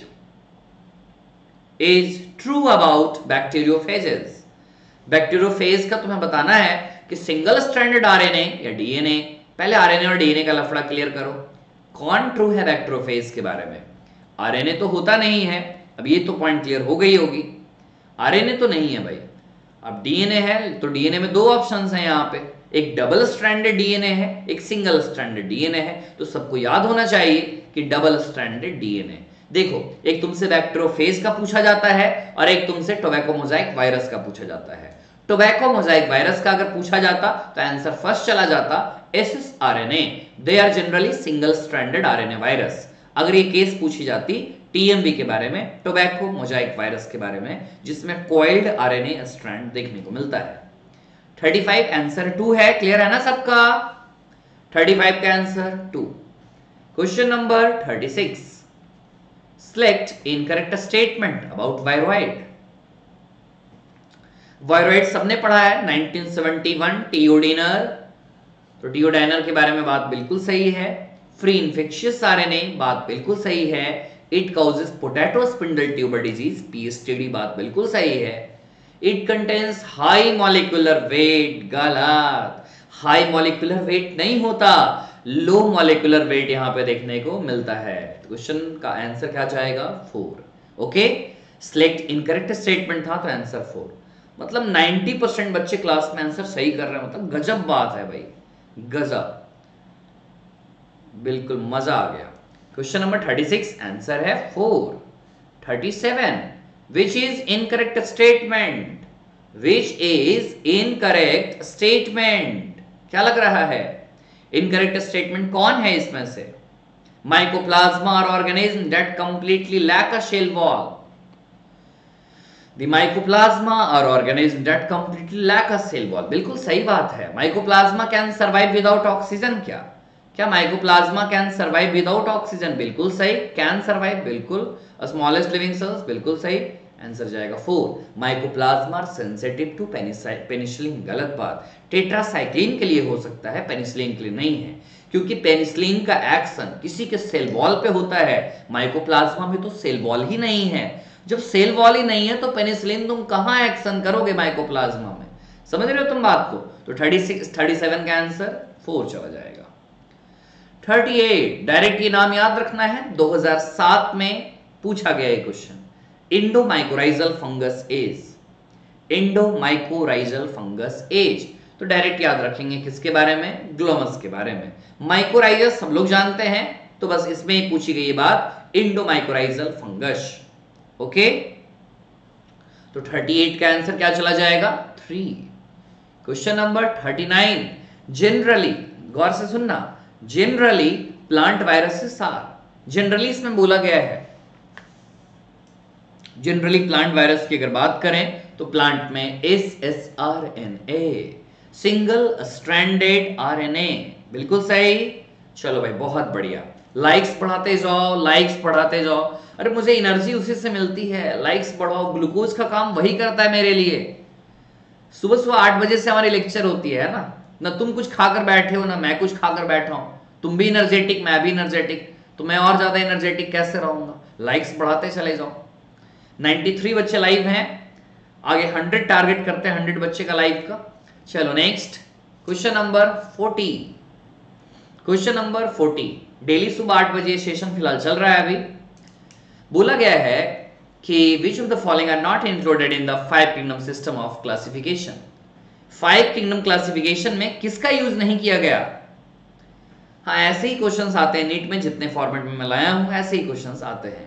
Is true about bacteriophages. Bacteriophage का तुम्हें बताना है कि सिंगल स्ट्रैंडेड आरएनए या डीएनए, पहले आरएनए और डीएनए का लफड़ा क्लियर करो। कौन ट्रू है बैक्टीरियोफेज के बारे में? आरएनए तो होता नहीं है, अब ये तो पॉइंट क्लियर हो गई होगी, आरएनए तो नहीं है भाई। अब डीएनए है तो डीएनए में 2 ऑप्शंस हैं यहाँ पे, एक डबल स्ट्रैंडेड डीएनए है, एक सिंगल स्ट्रैंडेड डीएनए है, तो सबको याद होना चाहिए कि डबल स्ट्रैंडेड डीएनए। देखो, एक तुमसे बैक्टीरियोफेज का पूछा जाता है और एक तुमसे टोबैको मोजाइक वायरस का पूछा जाता है। टोबैको मोजाइक वायरस का अगर पूछा जाता तो आंसर फर्स्ट चला जाता ssRNA, they are generally single stranded RNA virus. अगर ये केस पूछी जाती टीएमवी के बारे में, टोबैको मोजाइक वायरस के बारे में, जिसमें कॉइल्ड आरएनए स्ट्रैंड देखने को मिलता है। 35 आंसर 2 है, क्लियर है ना सबका? 35 का answer 2। Question number 36, select incorrect statement about viroid. Viroid सबने पढ़ा है, 1971 टियोडिनर, तो टियोडाइनर के बारे में बात बिल्कुल सही है। फ्री इन्फेक्शियस आरएनए, बात बिल्कुल सही है। It causes potato spindle tuber disease, PSTD, बात बिल्कुल सही है। It contains high molecular weight, गलत। हाई मॉलिक्यूलर वेट नहीं होता, लो मॉलिक्यूलर वेट यहां पे देखने को मिलता है। क्वेश्चन का आंसर क्या जाएगा? 4। ओके, सिलेक्ट इनकरेक्ट स्टेटमेंट था तो आंसर 4। मतलब 90% बच्चे क्लास में आंसर सही कर रहे हैं, मतलब गजब बात है भाई, गजब, बिल्कुल मजा आ गया। क्वेश्चन नंबर 36 आंसर है 4। 37, which is incorrect statement? Which is incorrect statement? क्या लग रहा है? इनकरेक्ट स्टेटमेंट कौन है इसमें से? माइकोप्लाज्मा और organism that completely lack a cell wall. The mycoplasma or organism that completely lack a cell wall, बिल्कुल सही बात है। Mycoplasma can survive without oxygen, क्या mycoplasma can survive without oxygen? बिल्कुल सही, कैन सर्वाइव, बिल्कुल। स्मॉलेस्ट लिविंग सेल्स, बिल्कुल सही, आंसर जाएगा 4। माइकोप्लाज्मा सेंसिटिव टू पेनिसिलिन, गलत बात। टेट्रासाइक्लिन के लिए हो सकता है, पेनिसिलिन के लिए नहीं है, क्योंकि पेनिसिलिन का एक्शन किसी के सेल वॉल पे होता है, माइकोप्लाज्मा में तो सेल वॉल ही नहीं है। जब सेल वॉल ही नहीं है तो पेनिसिलिन तुम कहां एक्शन करोगे माइकोप्लाज्मा में? समझ रहे हो तुम बात को? तो 37 का आंसर 4 चला जाएगा। 38, डायरेक्ट ये नाम याद रखना है, 2007 में पूछा गया ये question. Endomycorrhizal fungus as, endomycorrhizal fungus as, तो डायरेक्ट याद रखेंगे किसके बारे में? ग्लोमस के बारे में। माइकोराइजस सब लोग जानते हैं, तो बस इसमें ही पूछी गई बात, इंडोमाइकोराइजल फंगस। ओके, तो 38 का आंसर क्या चला जाएगा? 3। क्वेश्चन नंबर 39, जनरली, गौर से सुनना, generally plant viruses are, generally इसमें बोला गया है, जनरली प्लांट वायरस की अगर बात करें तो प्लांट में SSRNA, सिंगल स्ट्रैंडेड आरएनए, बिल्कुल सही। चलो भाई, बहुत बढ़िया, लाइक्स बढ़ाते जाओ, लाइक्स बढ़ाते जाओ। अरे मुझे एनर्जी उसी से मिलती है, लाइक्स बढ़ाओ, ग्लूकोज का काम वही करता है मेरे लिए। सुबह सुबह 8 बजे से हमारी लेक्चर होती है ना तुम कुछ खाकर बैठे हो ना मैं कुछ खाकर बैठा हूं। तुम भी एनर्जेटिक, मैं भी एनर्जेटिक, तो मैं और ज्यादा एनर्जेटिक कैसे रहूंगा? लाइक्स बढ़ाते चले जाओ। 93 बच्चे लाइव हैं, आगे 100 टारगेट करते हैं, 100 बच्चे का लाइव का। चलो next, question number 40। Question number 40, daily सुबह 8 बजे सेशन फिलहाल चल रहा है अभी। बोला गया है कि which of the following are not included in the 5 kingdom system of classification? 5 kingdom classification में किसका यूज नहीं किया गया? हाँ, ऐसे ही क्वेश्चंस आते हैं नीट में, जितने फॉर्मेट में मैं लाया हूं ऐसे ही क्वेश्चंस आते हैं।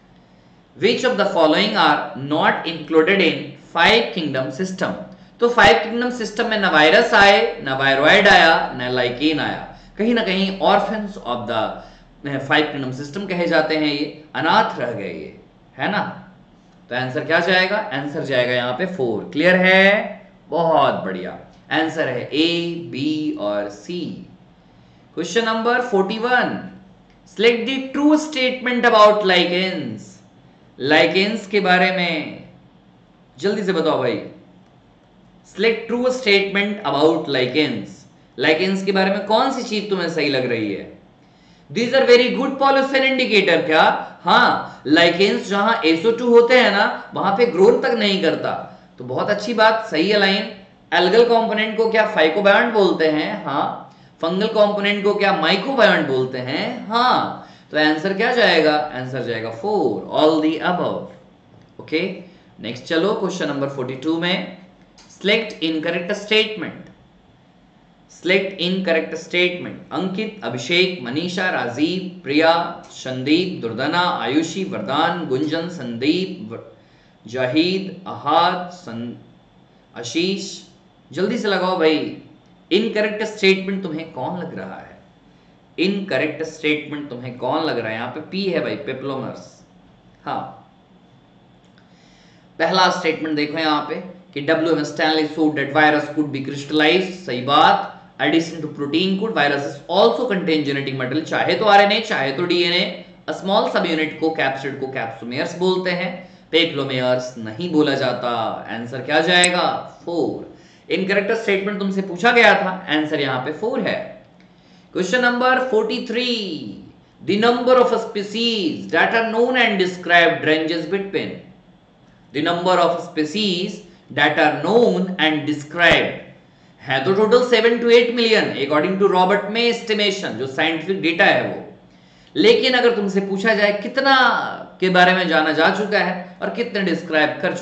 Which of the following are not included in 5 kingdom system? तो 5 kingdom system में न वायरस आए, न वायरॉइड आया, न लाइकेन आया, कहीं ना कहीं orphans of the 5 kingdom system कहे जाते हैं, ये अनाथ रह गए, ये है ना। तो आंसर क्या जाएगा? आंसर जाएगा यहां पे 4। क्लियर है? बहुत बढ़िया, आंसर है A, B और C। Question number 41, select the true statement about lichens. Lichens के बारे में जल्दी से बताओ भाई, select true statement about lichens. Lichens के बारे में कौन सी चीज तुम्हें सही लग रही है? These are very good pollution indicator। क्या? हाँ, लाइकेन्स जहां SO2 होते हैं ना, वहां पे ग्रोथ तक नहीं करता, तो बहुत अच्छी बात, सही है लाइन। एल्गल कंपोनेंट को क्या फाइकोबायोंट बोलते हैं? हाँ। फंगल कंपोनेंट को क्या माइकोबायोंट बोलते हैं? हाँ। तो आंसर क्या जाएगा? आंसर जाएगा 4, all the above. Okay, next चलो क्वेश्चन नंबर 42 में, select incorrect statement. Select incorrect statement. Ankit, Abhishek, Manisha, Rajiv, Priya, Sandeep, Durdana, Ayushi, Vardan, Gunjan, Sandeep, Zahid, Ahad, आशीष। जल्दी से लगाओ भाई। इनकरेक्ट स्टेटमेंट तुम्हें कौन लग रहा है? इनकरेक्ट स्टेटमेंट तुम्हें कौन लग रहा है? यहां पे पी है भाई, पेप्लोमर्स। हाँ, पहला स्टेटमेंट देखो यहां पे कि WM Stanley showed that virus could be crystallized। सही बात। Addition to protein could viruses also contain genetic material। चाहे तो RNA चाहे तो DNA। स्मॉल सब यूनिट को, कैप्सिड को कैप्सोमेयर्स बोलते हैं, पेप्लोमेयर्स नहीं बोला जाता। आंसर क्या जाएगा? 4। इनकरेक्ट स्टेटमेंट तुमसे पूछा गया था, आंसर यहां पे 4 है। Question number 43। The number of species that are known and described ranges between। The number of species that are known and described है तो total 7 to 8 million according to Robert May estimation, जो scientific data है वो। लेकिन अगर तुमसे पूछा जाए कितना के बारे में जाना जा चुका है और कितने डिस्क्राइब कर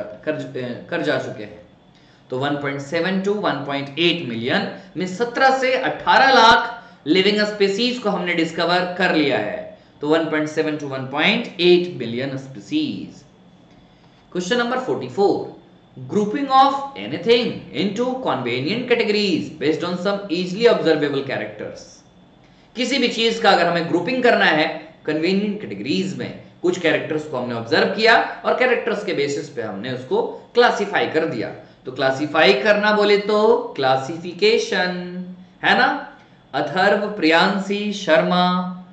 जा चुके हैं, तो 1.7 to 1.8 मिलियन में 17 से 18 लाख लिविंग स्पीसीज को हमने डिस्कवर कर लिया है। तो 1.7 to 1.8 billion species. Question number 44। Grouping of anything into convenient categories based on some easily observable characters। किसी भी चीज का अगर हमें ग्रुपिंग करना है कन्वीनियंट कैटेगरीज में, कुछ कैरेक्टर्स को हमने ऑब्जर्व किया और कैरेक्टर्स के बेसिस पे हमने उसको क्लासिफाई कर दिया। तो क्लासिफाई करना बोले तो क्लासिफिकेशन है ना। अथर्व, प्रियांशी, शर्मा,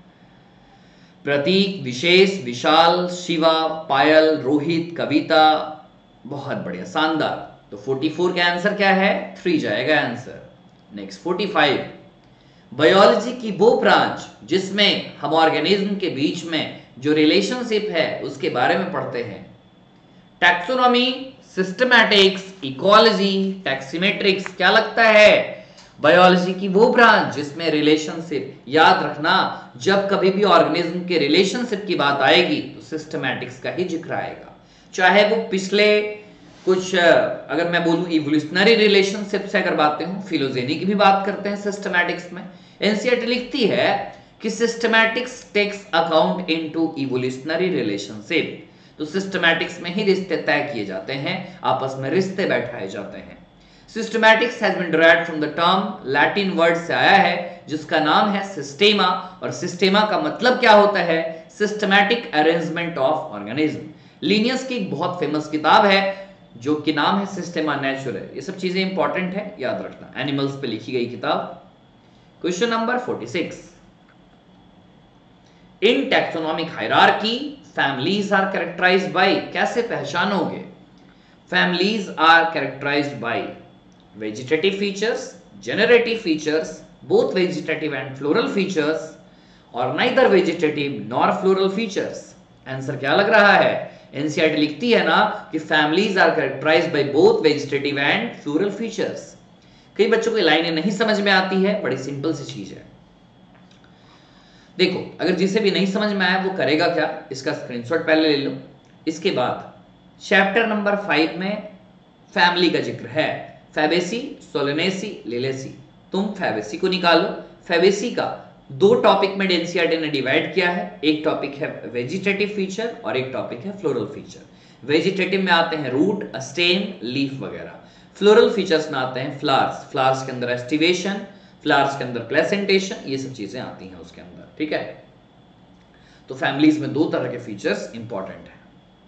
प्रतीक, विशेष, विशाल, शिवा, पायल, रोहित, कविता। बहुत बढ़िया, शानदार। तो 44 का आंसर क्या है? 3 जाएगा आंसर। नेक्स्ट 45। बायोलॉजी की वो ब्रांच जिसमें हम ऑर्गेनिज्म के बीच में जो रिलेशनशिप है उसके बारे में पढ़ते हैं। Taxonomy, systematics, ecology, taximetrics. क्या लगता है? बायोलॉजी की वो ब्रांच जिसमें रिलेशनशिप। याद रखना, जब कभी भी ऑर्गेनिज्म के रिलेशनशिप की बात आएगी तो सिस्टमैटिक्स का ही जिक्र आएगा। चाहे वो पिछले कुछ, अगर मैं बोलूं इवोल्यूशनरी रिलेशनशिप से अगर बातें हो, फिलोजेनी की भी बात करते हैं सिस्टमैटिक्स में। एनसीईआरटी लिखती है कि systematics takes account into evolutionary relationship. तो सिस्टमैटिक्स में ही रिश्ते तय किए जाते हैं, आपस में रिश्ते बैठाए जाते हैं। Systematics has been derived from the term, Latin word से आया है जिसका नाम है सिस्टेमा। और सिस्टेमा का मतलब क्या होता है? Systematic arrangement of organism. Linnaeus की एक बहुत फेमस किताब है जो कि नाम है सिस्टेमा नेचुरा। ये सब चीजें इंपॉर्टेंट है, याद रखना, एनिमल्स पे लिखी गई किताब। Question number 46। In taxonomic hierarchy families are characterised by. कैसे पहचानोगे? Families are characterised by vegetative features, generative features, both vegetative and floral features, और neither vegetative nor floral features. Answer क्या लग रहा है? एनसीईआरटी लिखती है ना कि families are characterised by both vegetative and floral features. कई बच्चों को लाइनें नहीं समझ में आती है, बड़ी सिंपल सी चीज है। देखो, अगर जिसे भी नहीं समझ में आया वो करेगा क्या, इसका स्क्रीनशॉट पहले ले लो। इसके बाद चैप्टर नंबर 5 में फैमिली का जिक्र है, फैबेसी, सोलेनेसी, लिलेसी। तुम फैबेसी को निकालो। फैबेसी का 2 टॉपिक में एनसीईआरटी ने डिवाइड किया है। एक टॉपिक है वेजिटेटिव फीचर और एक टॉपिक है फ्लोरल फीचर। वेजिटेटिव में आते हैं रूट, स्टेम, लीफ वगैरह। फ्लोरल फीचर्स में आते हैं फ्लावर्स, फ्लावर्स के अंदर एस्टिवेशन, फ्लावर्स के अंदर प्लेसेंटेशन, ये सब चीजें आती हैं उसके अंदर। ठीक है, तो फैमिलीज में 2 तरह के फीचर्स इंपॉर्टेंट है।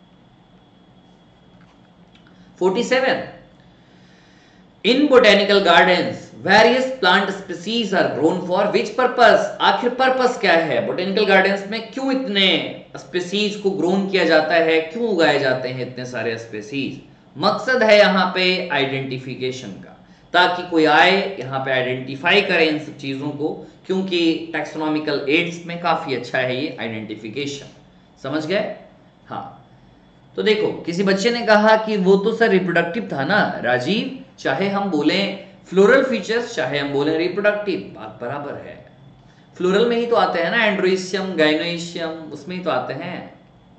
47। In botanical gardens various plant species are grown for which purpose. आखिर पर्पस क्या है? बोटेनिकल गार्डन्स में क्यों इतने स्पीसीज को ग्रोन किया जाता है, क्यों उगाए जाते हैं इतने सारे स्पीसीज? मकसद है यहाँ पे आइडेंटिफिकेशन का, ताकि कोई आए यहाँ पे आइडेंटिफाई करे इन सब चीजों को, क्योंकि टैक्सोनॉमिकल एड्स में काफी अच्छा है ये आइडेंटिफिकेशन। समझ गए? हाँ, तो देखो, किसी बच्चे ने कहा कि वो तो सर रिप्रोडक्टिव था ना राजीव, चाहे हम बोले फ्लोरल फीचर्स चाहे हम बोले रिप्रोडक्टिव, बात बराबर है। फ्लोरल में ही तो आते हैं ना, एंड्रोइशियम, गाइनोइशियम, उसमें ही तो आते हैं।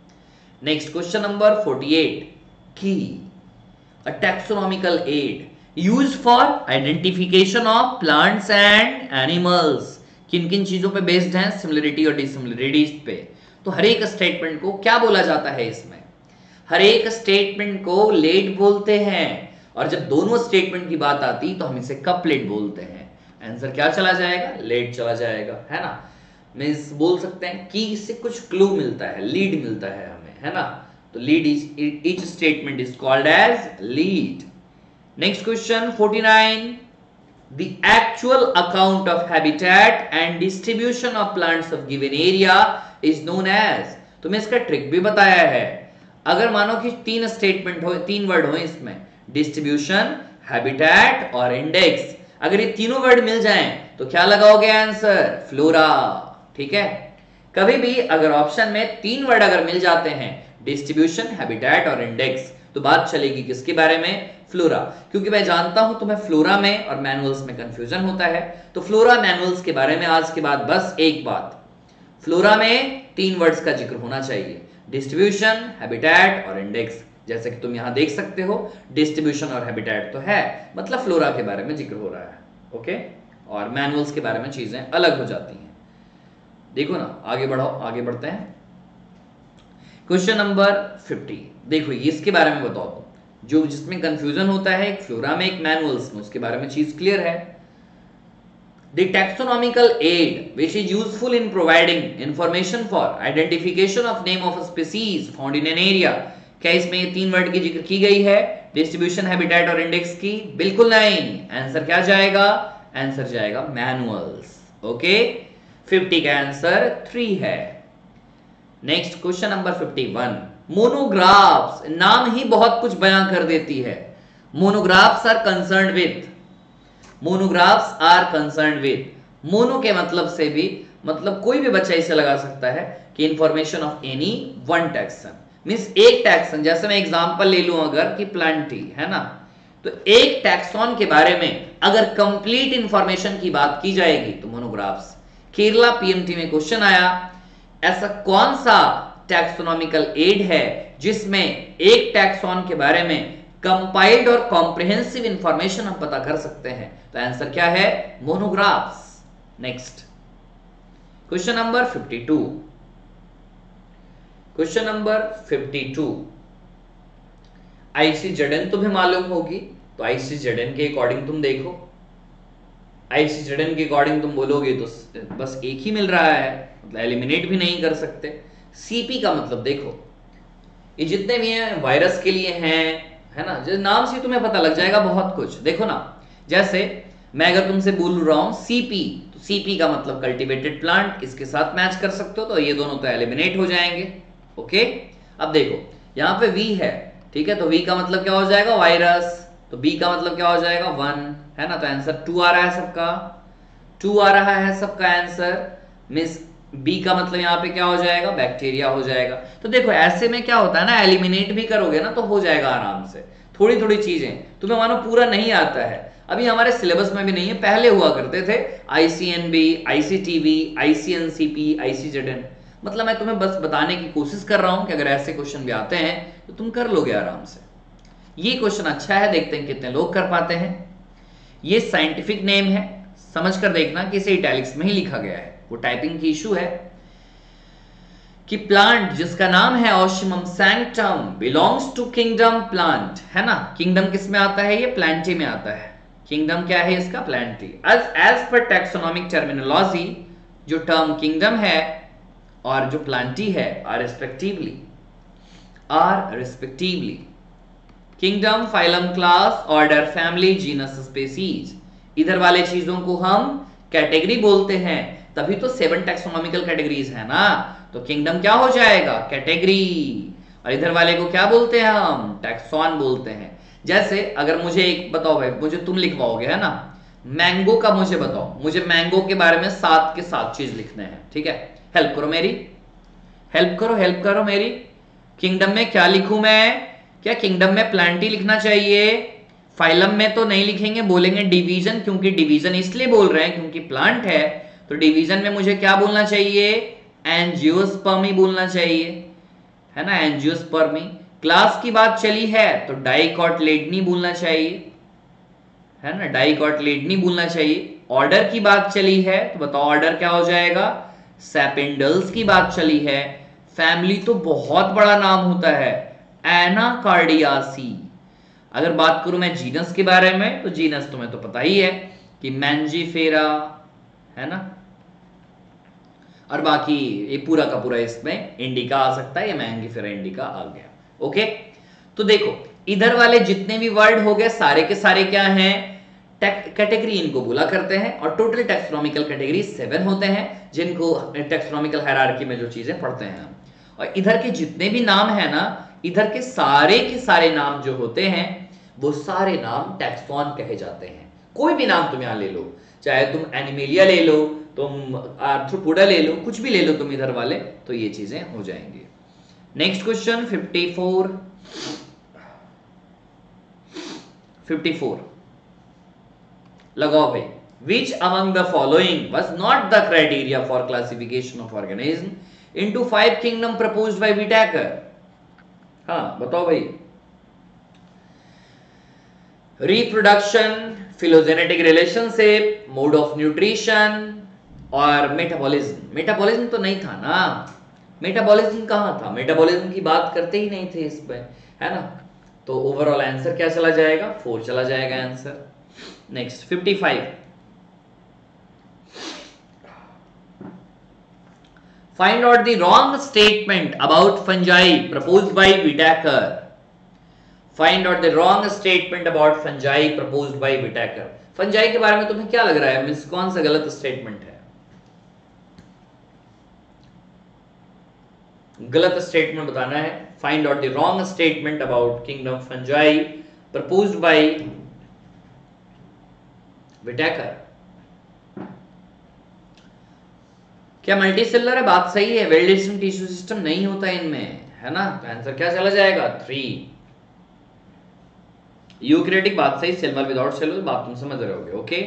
Next question number 48। Key a taxonomical aid use for identification of plants and animals. किन किन चीजों पे बेस्ड है? सिमिलरिटी और डिसिमिलरिटी पे। तो हर एक स्टेटमेंट को क्या बोला जाता है? इसमें हर एक स्टेटमेंट को लेट बोलते हैं, और जब दोनों स्टेटमेंट की बात आती तो हम इसे कपलेट बोलते हैं। आंसर क्या चला जाएगा? लेट चला जाएगा, है ना। मींस बोल सकते हैं कि इससे कुछ क्लू मिलता है, लीड मिलता है हमें, है ना। तो lead is, each statement is called as lead. Next question 49, the actual account of habitat and distribution of plants of given area is known as। तुम्हें इसका ट्रिक भी बताया है। अगर मानो कि तीन स्टेटमेंट हो, तीन वर्ड हो इसमें, डिस्ट्रीब्यूशन, हैबिटेट और इंडेक्स, अगर ये तीनों वर्ड मिल जाएं तो क्या लगाओगे आंसर? फ्लोरा। ठीक है, कभी भी अगर ऑप्शन में तीन वर्ड अगर मिल जाते हैं, डिस्ट्रीब्यूशन, हैबिटेट और इंडेक्स, तो बात चलेगी किसके बारे में? फ्लोरा। क्योंकि मैं जानता हूं तुम्हें फ्लोरा में और मैनुअल्स में कंफ्यूजन होता है, तो फ्लोरा मैनुअल्स के बारे में आज के बाद बस एक बात, फ्लोरा में तीन वर्ड्स का जिक्र होना चाहिए, डिस्ट्रीब्यूशन, हैबिटेट और इंडेक्स। जैसे कि तुम यहां देख सकते हो, डिस्ट्रीब्यूशन और हैबिटेट तो है, मतलब फ्लोरा के बारे में जिक्र हो रहा है, ओके। और मैनुअल्स के बारे में चीजें अलग हो जाती हैं। देखो ना, आगे बढ़ो, आगे बढ़ते हैं। क्वेश्चन नंबर 50, देखो इसके बारे में बताओ तो, जो जिसमें कंफ्यूजन होता है, एक फ्लोरा में एक मैनुअल्स में, उसके बारे में चीज क्लियर है। The taxonomical aid which is useful in providing information for identification of name of a species found in an area, क्या इसमें ये तीन वर्ड की जिक्र की गई है? डिस्ट्रीब्यूशन, हैबिटेट और इंडेक्स की? बिल्कुल नहीं। आंसर क्या जाएगा? आंसर जाएगा मैनुअल्स, ओके। 50 का आंसर 3 है। नेक्स्ट क्वेश्चन नंबर 51, मोनोग्राफ्स, नाम ही बहुत कुछ बयां कर देती है। Monographs are concerned with, monographs are concerned with, mono के मतलब से भी, मतलब कोई भी बच्चा इसे लगा सकता है कि information of any one taxon, means एक टैक्सन। जैसे मैं एग्जांपल ले लूं अगर कि प्लांटी, है ना, तो एक टैक्सॉन के बारे में अगर कंप्लीट इंफॉर्मेशन की बात की जाएगी तो मोनोग्राफ्स। केरला पीएमटी में क्वेश्चन आया, ऐसा कौन सा टैक्सोनॉमिकल एड है जिसमें एक टैक्सॉन के बारे में कंपाइल्ड और कॉम्प्रिहेंसिव इंफॉर्मेशन हम पता कर सकते हैं? तो आंसर क्या है? Monographs. Next question number 52, question number 52, ICZN तुम्हें मालूम होगी, तो आईसीजेडएन के अकॉर्डिंग तुम देखो, आईसीजेडएन के अकॉर्डिंग तुम बोलोगे तो बस एक ही मिल रहा है, मतलब एलिमिनेट भी नहीं कर सकते। सीपी का मतलब देखो, ये जितने भी हैं वायरस के लिए हैं, है ना, जिस नाम से तुम्हें पता लग जाएगा बहुत कुछ। देखो ना, जैसे मैं अगर तुमसे बोल रहा हूं सीपी, तो सीपी का मतलब कल्टीवेटेड प्लांट, इसके साथ मैच कर सकते हो, तो ये दोनों तो एलिमिनेट हो जाएंगे, ओके। अब देखो यहां पे वी है, ठीक है, तो वी का मतलब क्या हो जाएगा? वायरस। तो बी का मतलब क्या हो जाएगा? 1, है ना। तो आंसर 2 आ रहा है सबका, 2 आ रहा है सबका आंसर। मिस बी का मतलब यहाँ पे क्या हो जाएगा? बैक्टीरिया हो जाएगा। तो देखो ऐसे में क्या होता है ना, एलिमिनेट भी करोगे ना तो हो जाएगा आराम से। थोड़ी थोड़ी चीजें तुम्हें मानो पूरा नहीं आता है, अभी हमारे सिलेबस में भी नहीं है, पहले हुआ करते थे आईसीएनबी, आईसीटीवी, आईसीएनसीपी, आईसीजेडएन। मतलब मैं तुम्हें बस बताने की कोशिश कर रहा हूं कि अगर ऐसे क्वेश्चन भी आते हैं तो तुम कर लोगे आराम से। ये क्वेश्चन अच्छा है, देखते हैं कितने लोग कर पाते हैं। ये साइंटिफिक नेम है, समझ कर देखना कि इसे इटैलिक्स में ही लिखा गया है, वो टाइपिंग की इशू है। कि प्लांट जिसका नाम है Ocimum sanctum belongs to kingdom plant, है ना। किंगडम किस में आता है? ये प्लांटी में आता है। किंगडम क्या है इसका? प्लांटी। एज पर टैक्सोनॉमिक टर्मिनोलॉजी, जो टर्म किंगडम है और जो प्लांटी है are respectively kingdom, phylum, class, order, family, genus, species. इधर वाले चीजों को हम कैटेगरी बोलते हैं, तभी तो 7 टैक्सोनॉमिकल कैटेगरीज है ना। तो किंगडम क्या हो जाएगा? कैटेगरी। और इधर वाले को क्या बोलते हैं हम? टैक्सॉन बोलते हैं। जैसे अगर मुझे एक बताओ भाई, मुझे तुम लिखवाओगे, है ना, मैंगो का मुझे बताओ, मुझे मैंगो के बारे में 7 के 7 चीज लिखने हैं, ठीक है। हेल्प करो मेरी, हेल्प करो मेरी। किंगडम में क्या लिखूं मैं? क्या किंगडम में प्लांटी लिखना चाहिए? फाइलम में तो नहीं लिखेंगे, बोलेंगे डिवीजन, क्योंकि डिवीजन इसलिए बोल रहे हैं क्योंकि प्लांट है। तो डिवीजन में मुझे क्या बोलना चाहिए? एंजियोस्पर्मी बोलना चाहिए, है ना, एंजियोस्पर्मी। क्लास की बात चली है तो डाइकोटिलेडनी बोलना चाहिए, है ना, डाइकोटिलेड नहीं भूलना चाहिए। ऑर्डर की बात चली है तो बताओ ऑर्डर क्या हो जाएगा, सेपेंडल्स की बात चली है। फैमिली तो बहुत बड़ा नाम होता है, एनाकार्डियासी। अगर बात करूं मैं जीनस के बारे में तो जीनस तुम्हें तो पता ही है कि मैंजीफेरा, है ना, और बाकी ये पूरा का पूरा इसमें इंडिका आ सकता है, ये मैंजीफेरा इंडिका आ गया। ओके, तो देखो इधर वाले जितने भी वर्ड हो गए सारे के सारे क्या हैं, कैटेगरी इनको बोला करते हैं। और टोटल टेक्सोनॉमिकल कैटेगरी 7 होते हैं, जिनको टेक्सोनॉमिकल हायरार्की में जो चीजें पढ़ते हैं। और इधर के जितने भी नाम है ना, इधर के सारे नाम जो होते हैं वो सारे नाम टैक्सॉन कहे जाते हैं। कोई भी नाम तुम यहां ले लो, चाहे तुम एनिमेलिया ले लो, तुम आर्थ्रोपोडा ले लो, कुछ भी ले लो तुम इधर वाले, तो ये चीजें हो जाएंगी। नेक्स्ट क्वेश्चन 54 लगाओ भाई। Which among the following was not the criteria for classification of organism into 5 kingdom proposed by Whittaker? हाँ बताओ भाई। Reproduction, phylogenetic relationship, mode of nutrition और मेटाबॉलिज्म। मेटाबॉलिज्म तो नहीं था ना, मेटाबॉलिज्म कहां था, मेटाबॉलिज्म की बात करते ही नहीं थे इसमें, है ना। तो ओवरऑल आंसर क्या चला जाएगा, 4 चला जाएगा आंसर। Next 55, find out the wrong statement about fungi proposed by Whittaker. Find out the wrong statement about fungi proposed by Whittaker. Fungi के बारे में तुम्हें क्या लग रहा है, मींस कौन सा गलत स्टेटमेंट है, गलत स्टेटमेंट बताना है। Find out the wrong statement about kingdom fungi proposed by Whittaker। क्या मल्टीसेलुलर है, बात सही है, वेल डिस्टिंक्ट टिश्यू सिस्टम नहीं होता इनमें, है ना। तो आंसर क्या चला जाएगा, 3। यूकैरियोटिक बात सही, सेल विदाउट सेलुलर बात तुम समझ रहे होगे। ओके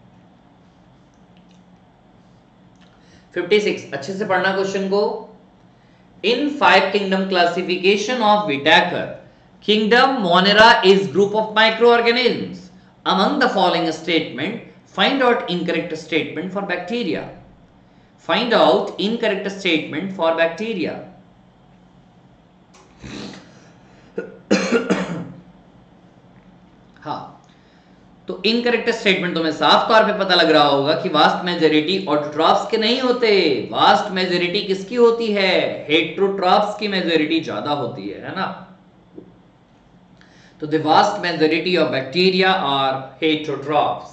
56 अच्छे से पढ़ना क्वेश्चन को। In 5 kingdom classification of Whittaker, kingdom monera is group of micro organisms. Among the following statement find out incorrect statement for bacteria. Find out incorrect statement for bacteria. हाँ, तो इनकरेक्ट स्टेटमेंट तुम्हें साफ तौर पे पता लग रहा होगा कि वास्ट मेजॉरिटी ऑटोट्रॉफ्स के नहीं होते, वास्ट मेजॉरिटी किसकी होती है, हेट्रोट्रॉफ्स की मेजॉरिटी ज्यादा होती है ना। तो the vast majority of bacteria are heterotrophs.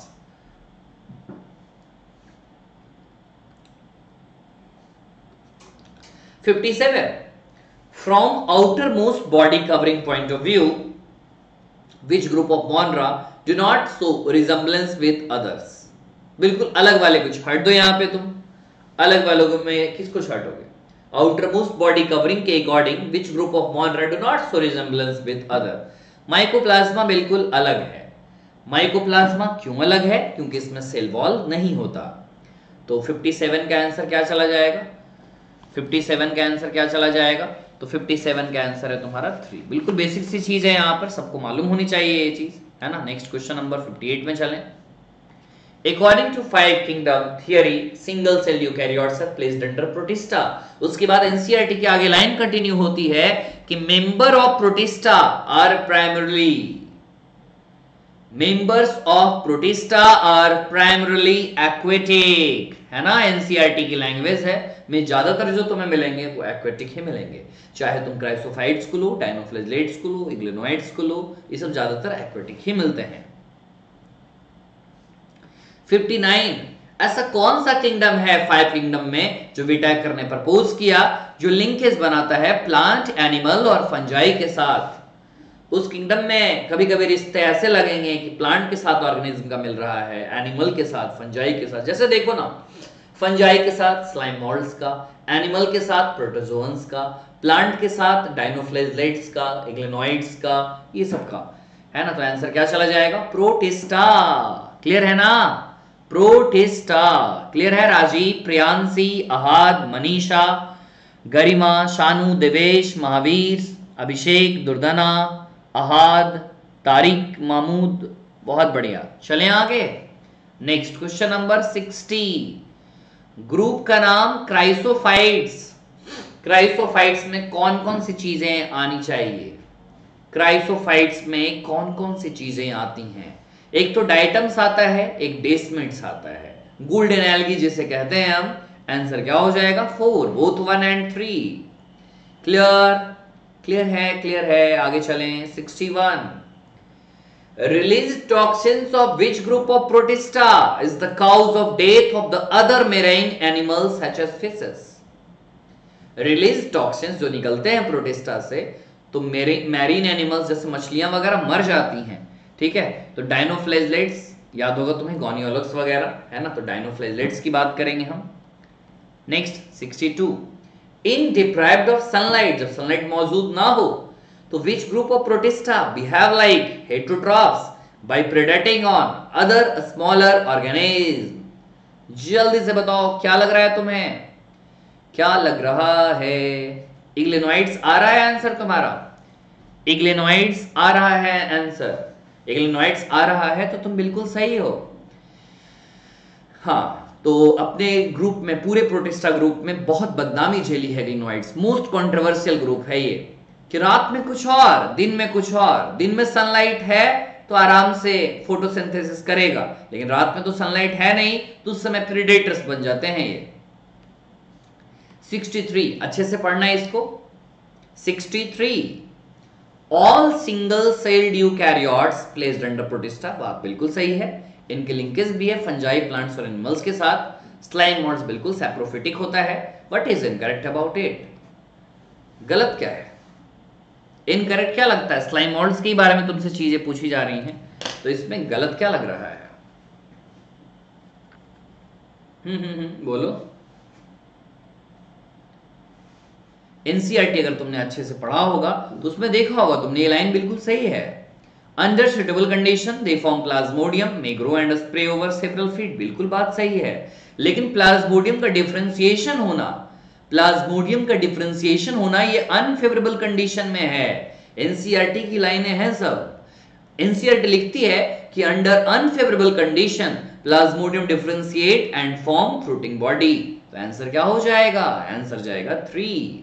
57 from outermost body covering point of view, which group of monera do not show resemblance with others? बिल्कुल अलग वाले कुछ हट दो, यहां पे तुम अलग वालों में किसको छाटोगे, outermost body covering के according which group of monera do not show resemblance with other? Mycoplasma बिल्कुल अलग है। माइकोप्लाज्मा क्यों अलग है, क्योंकि इसमें सेल वॉल नहीं होता। तो 57 का आंसर क्या चला जाएगा, 57 का आंसर क्या चला जाएगा, तो 57 का आंसर है तुम्हारा 3। बिल्कुल बेसिक सी चीज है, यहां पर सबको मालूम होनी चाहिए ये चीज, है ना। नेक्स्ट क्वेश्चन नंबर 58 में चलें। According to 5 kingdom theory, single cell eukaryotes are placed under protista. उसके बाद एनसीईआरटी की आगे लाइन कंटिन्यू होती है कि member of protista are primarily, members of protista are primarily aquatic, है ना। एनसीईआरटी की लैंग्वेज है, में ज्यादातर जो तुम्हें मिलेंगे वो एक्वेटिक ही मिलेंगे, चाहे तुम क्राइसोफाइट्स को लो, डायनोफ्लैजेलेट्स को लो, इग्लेनोइड्स को लो, ये सब ज्यादातर एक्वेटिक ही मिलते हैं। 59 ऐसा कौन सा किंगडम है 5 किंगडम में जो Whittaker ने प्रपोज किया, जो लिंकेज बनाता है प्लांट, एनिमल और फंजाई के साथ। उस किंगडम में कभी कभी रिश्ते ऐसे लगेंगे कि प्लांट के साथ ऑर्गेनिज्म का मिल रहा है, एनिमल के साथ, फंजाई के साथ। जैसे देखो ना, फंजाई के साथ स्लाइम मोल्ड्स का, एनिमल के साथ प्रोटोजोन्स का, प्लांट के साथ डायनोफ्लैजेलेट्स का, इग्लेनोइड्स का, ये सब का, है ना। तो आंसर क्या चला जाएगा, प्रोटिस्टा। क्लियर है ना, प्रोटिस्टा। क्लियर है राजीव, प्रियांशी, अहाद, मनीषा, गरिमा, शानू, देवेश, महावीर, अभिषेक, दुर्दना, अहाद, तारिक, महमूद, बहुत बढ़िया, चलें आगे। Next question number 60। ग्रुप का नाम क्राइसोफाइट्स। क्राइसोफाइट्स में कौन कौन सी चीजें आनी चाहिए? क्राइसोफाइट्स में कौन कौन सी चीजें आती हैं? एक तो डाइटम्स आता है, एक डेस्मिड्स आता है, गोल्डन एल्गी जिसे कहते हैं हम। आंसर क्या हो जाएगा? 4, बोथ 1 एंड 3। क्लियर? क्लियर है, क्लियर है। आगे चलें। 61। Released toxins of which group of protista is the cause of death of the other marine animals such as fishes? Released toxins जो निकलते हैं प्रोटिस्टा से, तो मैरीन एनिमल्स जैसे मछलियां वगैरह मर जाती हैं, ठीक है। तो डाइनोफ्लेजलेट्स याद होगा तुम्हें, गोनियोलक्स वगैरह, है ना। तो डाइनोफ्लेजलेट्स की बात करेंगे हम। Next 62। In deprived of sunlight, जब सनलाइट मौजूद ना हो तो which group of protista behave like heterotrophs by predating on other smaller organisms? जल्दी से बताओ, क्या लग रहा है तुम्हें? क्या लग रहा है? इग्लेनोइड्स आ रहा है आंसर तुम्हारा? इग्लेनोइड्स आ रहा है आंसर? इग्लेनोइड्स आ रहा है तो तुम बिल्कुल सही हो। हाँ, तो अपने ग्रुप में, पूरे प्रोटिस्टा ग्रुप में बहुत बदनामी झेली है इग्लेनोइड्स। मोस्ट कंट्रोवर्शियल ग्रुप है ये, कि रात में कुछ और, दिन में कुछ और। दिन में सनलाइट है तो आराम से फोटोसिंथेसिस करेगा, लेकिन रात में तो सनलाइट है नहीं, तो उस समय प्रीडेटर्स बन जाते हैं ये। 63, अच्छे से पढ़ना है इसको। 63, all single celled eukaryotes placed under protista. बात बिल्कुल सही है, इनके लिंकेज भी है फंजाई, प्लांट्स और एनिमल्स के साथ। स्लाइम मोड्स बिल्कुल सैप्रोफिटिक होता है, but is incorrect about it. गलत क्या है? इनकरेक्ट क्या लगता है? स्लाइम मोल्ड्स के बारे में तुमसे चीजें पूछी जा रही हैं, तो इसमें गलत क्या लग रहा है? बोलो। एनसीईआरटी अगर तुमने अच्छे से पढ़ा होगा तो उसमें देखा होगा तुमने, ये लाइन बिल्कुल सही है। Under suitable condition they form plasmodium, may grow and spray over several feet. बिल्कुल बात सही है, लेकिन प्लाज्मोडियम का डिफरेंशिएशन होना, प्लाज्मोडियम का डिफरेंशिएशन होना ये अनफेवरेबल कंडीशन में है। एनसीईआरटी की लाइनें हैं सब। एनसीईआरटी लिखती है कि under unfavourable condition plasmodium differentiate and form fruiting body. तो आंसर क्या हो जाएगा? आंसर जाएगा 3।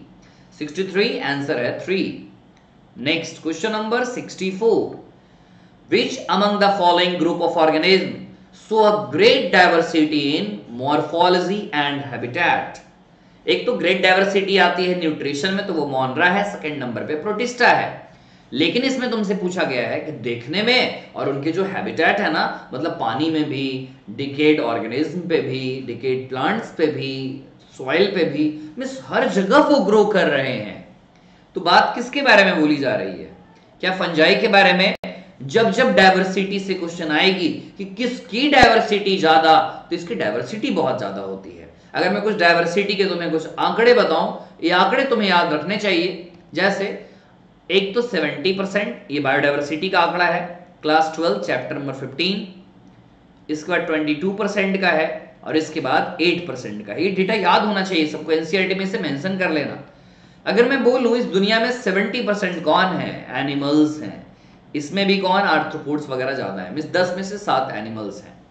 63 आंसर है 3। Next question number 64। Which among the following group of organisms show a great diversity in morphology and habitat? एक तो ग्रेट डाइवर्सिटी आती है न्यूट्रिशन में, तो वो मोनरा है। सेकंड नंबर पे प्रोटिस्टा है। लेकिन इसमें तुमसे पूछा गया है कि देखने में और उनके जो हैबिटेट है ना, मतलब पानी में भी, डिकेड ऑर्गेनिज्म पे भी, डिकेड प्लांट्स पे भी, सॉइल पे भी, मींस हर जगह वो ग्रो कर रहे हैं। तो बात किसके बारे में बोली जा रही है? क्या फंजाई के बारे में? जब जब डाइवर्सिटी से क्वेश्चन आएगी कि किसकी डाइवर्सिटी ज्यादा, तो इसकी डाइवर्सिटी बहुत ज्यादा होती है। अगर मैं कुछ डाइवर्सिटी के तुम्हें कुछ आंकड़े बताऊं, ये आंकड़े तुम्हें याद रखने चाहिए। जैसे एक तो 70%, ये बायोडाइवर्सिटी का आंकड़ा है, क्लास 12 चैप्टर नंबर 15। इसके बाद 22% का है, और इसके बाद 8% का है। ये डेटा याद होना चाहिए सबको, एनसीईआरटी में से मेंशन कर लेना। अगर मैं बोलूं इस दुनिया में 70% कौन है? एनिमल्स हैं। इसमें भी कौन? आर्थ्रोपोड्स वगैरह ज्यादा है, मींस 10 में से 7 एनिमल्स हैं।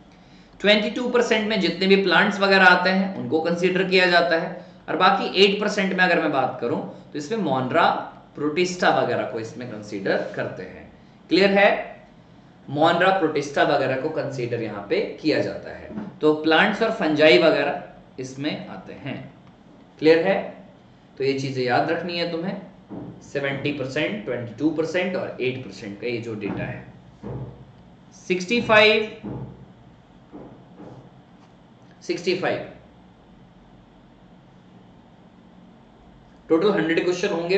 22% में जितने भी प्लांट्स वगैरह आते हैं उनको कंसीडर किया जाता है, और बाकी 8% में अगर मैं बात करूं तो इसमें मोनरा, प्रोटिस्टा वगैरह को इसमें कंसीडर करते हैं। क्लियर है? मोनरा, प्रोटिस्टा वगैरह को कंसीडर यहां पे किया जाता है। तो प्लांट्स और फंजाई वगैरह इसमें आते हैं। क्लियर है? तो ये चीजें याद रखनी है तुम्हें। 70%, 22% और 8% का ये जो डेटा है। 65 टोटल 100 क्वेश्चन होंगे।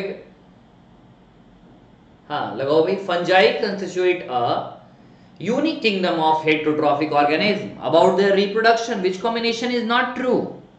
हाँ लगाओ भाई। Fungi constitute a unique kingdom of heterotrophic organism about their reproduction which combination is not true?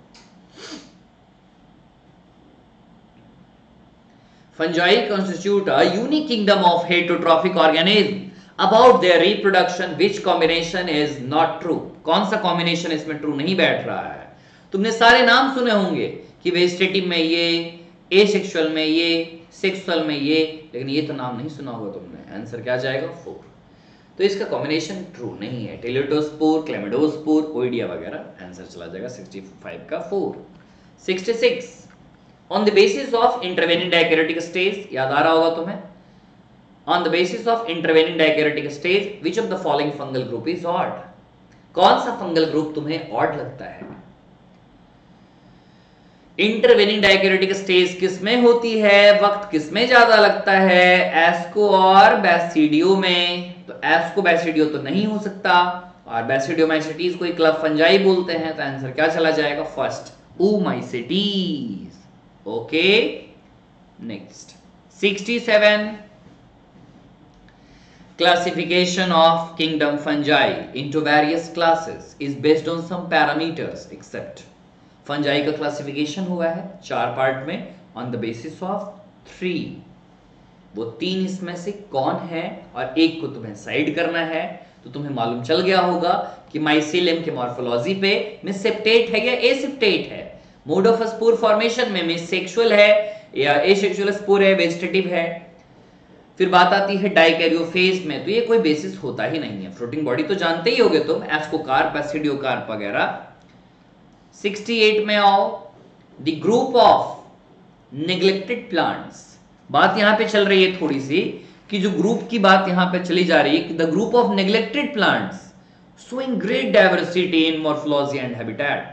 Fungi constitute a unique kingdom of heterotrophic organisms about their reproduction which combination is not true? कौन सा combination इसमें true नहीं बैठ रहा है? तुमने सारे नाम सुने होंगे कि वेजिटेटिव में ये, एसेक्सुअल में ये, सेक्सुअल में ये, लेकिन ये तो नाम नहीं सुना होगा तुमने। आंसर क्या जाएगा? 4। तो तो इसका कॉम्बिनेशन ट्रू नहीं है। टेलियोडोस्पोर, क्लेमिडोस्पोर, ओइडिया वगैरह, आंसर चला जाएगा 65 का 4। 66 on the basis of intervening dikaryotic stage, याद आ रहा होगा तुम्हें, on the basis of intervening dikaryotic stage which of the following fungal group is odd, कौन सा फंगल ग्रुप तुम्हें ऑड लगता है? इंटरवेनिंग डायकैरियोटिक स्टेज किसमें होती है, वक्त किसमें ज्यादा लगता है, एस्को और बैसिडियो में। तो एस्को बैसिडियो तो नहीं हो सकता, और बैसिडियोमाइसिटीज को क्लब फंजाई बोलते हैं, तो आंसर क्या चला जाएगा, first oomaicites। Okay, next 67 classification of kingdom fungi into various classes is based on some parameters except, fungi का क्लासिफिकेशन हुआ है 4 पार्ट में on the basis of 3, वो 3 इसमें से कौन है और एक को तुम्हें साइड करना है। तो तुम्हें मालूम चल गया होगा कि माइसीलियम के मॉर्फोलॉजी पे मिस सेप्टेट है या एसेप्टेट है, मोड ऑफ स्पोर फॉर्मेशन में मिस सेक्सुअल है या एसेक्सुअल स्पोर है, वेजिटेटिव है। फिर बात आती है डाइकैरियोफेज में, तो ये कोई बेसिस होता ही नहीं है। फ्लोटिंग बॉडी तो जानते ही होगे तुम, एस्कोकार्प, एसिडियोकार्प वगैरह। 68 में आओ, the group of neglected plants, बात यहां पे चल रही है थोड़ी सी कि जो ग्रुप की बात यहां पे चली जा रही है कि the group of neglected plants showing great diversity in morphology and habitat,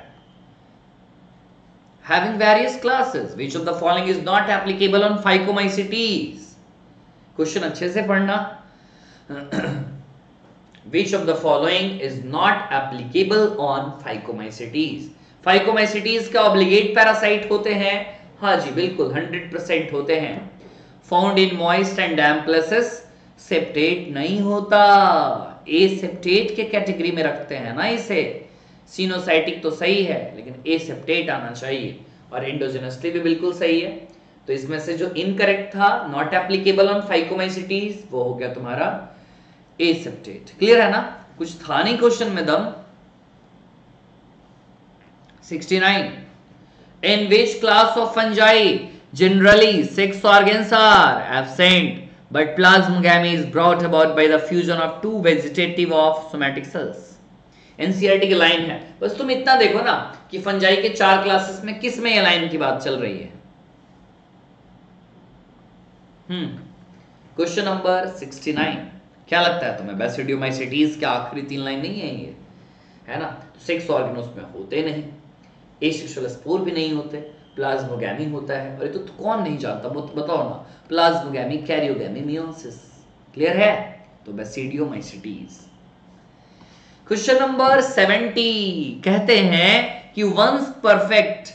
having various classes, which of the following is not applicable on Phycomycetes? Question अच्छे से पढ़ना। Which of the following is not applicable on Phycomycetes? Phycomycetes का obligate parasite होते हैं, हाँ जी बिल्कुल 100% होते हैं। Found in moist and damp places, septate नहीं होता, एसेप्टेट के कैटेगरी में रखते हैं ना इसे। सिनोसाइटिक तो सही है लेकिन एसेप्टेट आना चाहिए, और एंडोजेनसली भी बिल्कुल सही है। तो इसमें से जो इनकरेक्ट था, नॉट एप्लीकेबल ऑन फाइकोमाइसिटीज, वो हो गया तुम्हारा एसेप्टेट। क्लियर है ना, कुछ था नहीं क्वेश्चन में दम। 69 in which class of fungi generally sex organs are absent but plasmogamy is brought about by the fusion of two vegetative of somatic cells। NCERT की लाइन है, बस तुम इतना देखो ना कि फंजाई के 4 क्लासेस में किस में ये लाइन की बात चल रही है। क्वेश्चन नंबर 69, क्या लगता है तुम्हें, बैसिडियोमाइसिटीज के आखिरी 3 लाइन नहीं है ये, है ना? सेक्स ऑर्गन उसमें होते नहीं, एसेक्सुअल स्पोर भी नहीं होते, प्लाज्मोगैमी होता है, और ये तो कौन नहीं जानता, बताओ ना, प्लाज्मोगैमी, कैरियोगैमी, मियोसिस। क्लियर है, तो बैसिडियोमाइसिटीज। क्वेश्चन नंबर 70 कहते हैं कि once perfect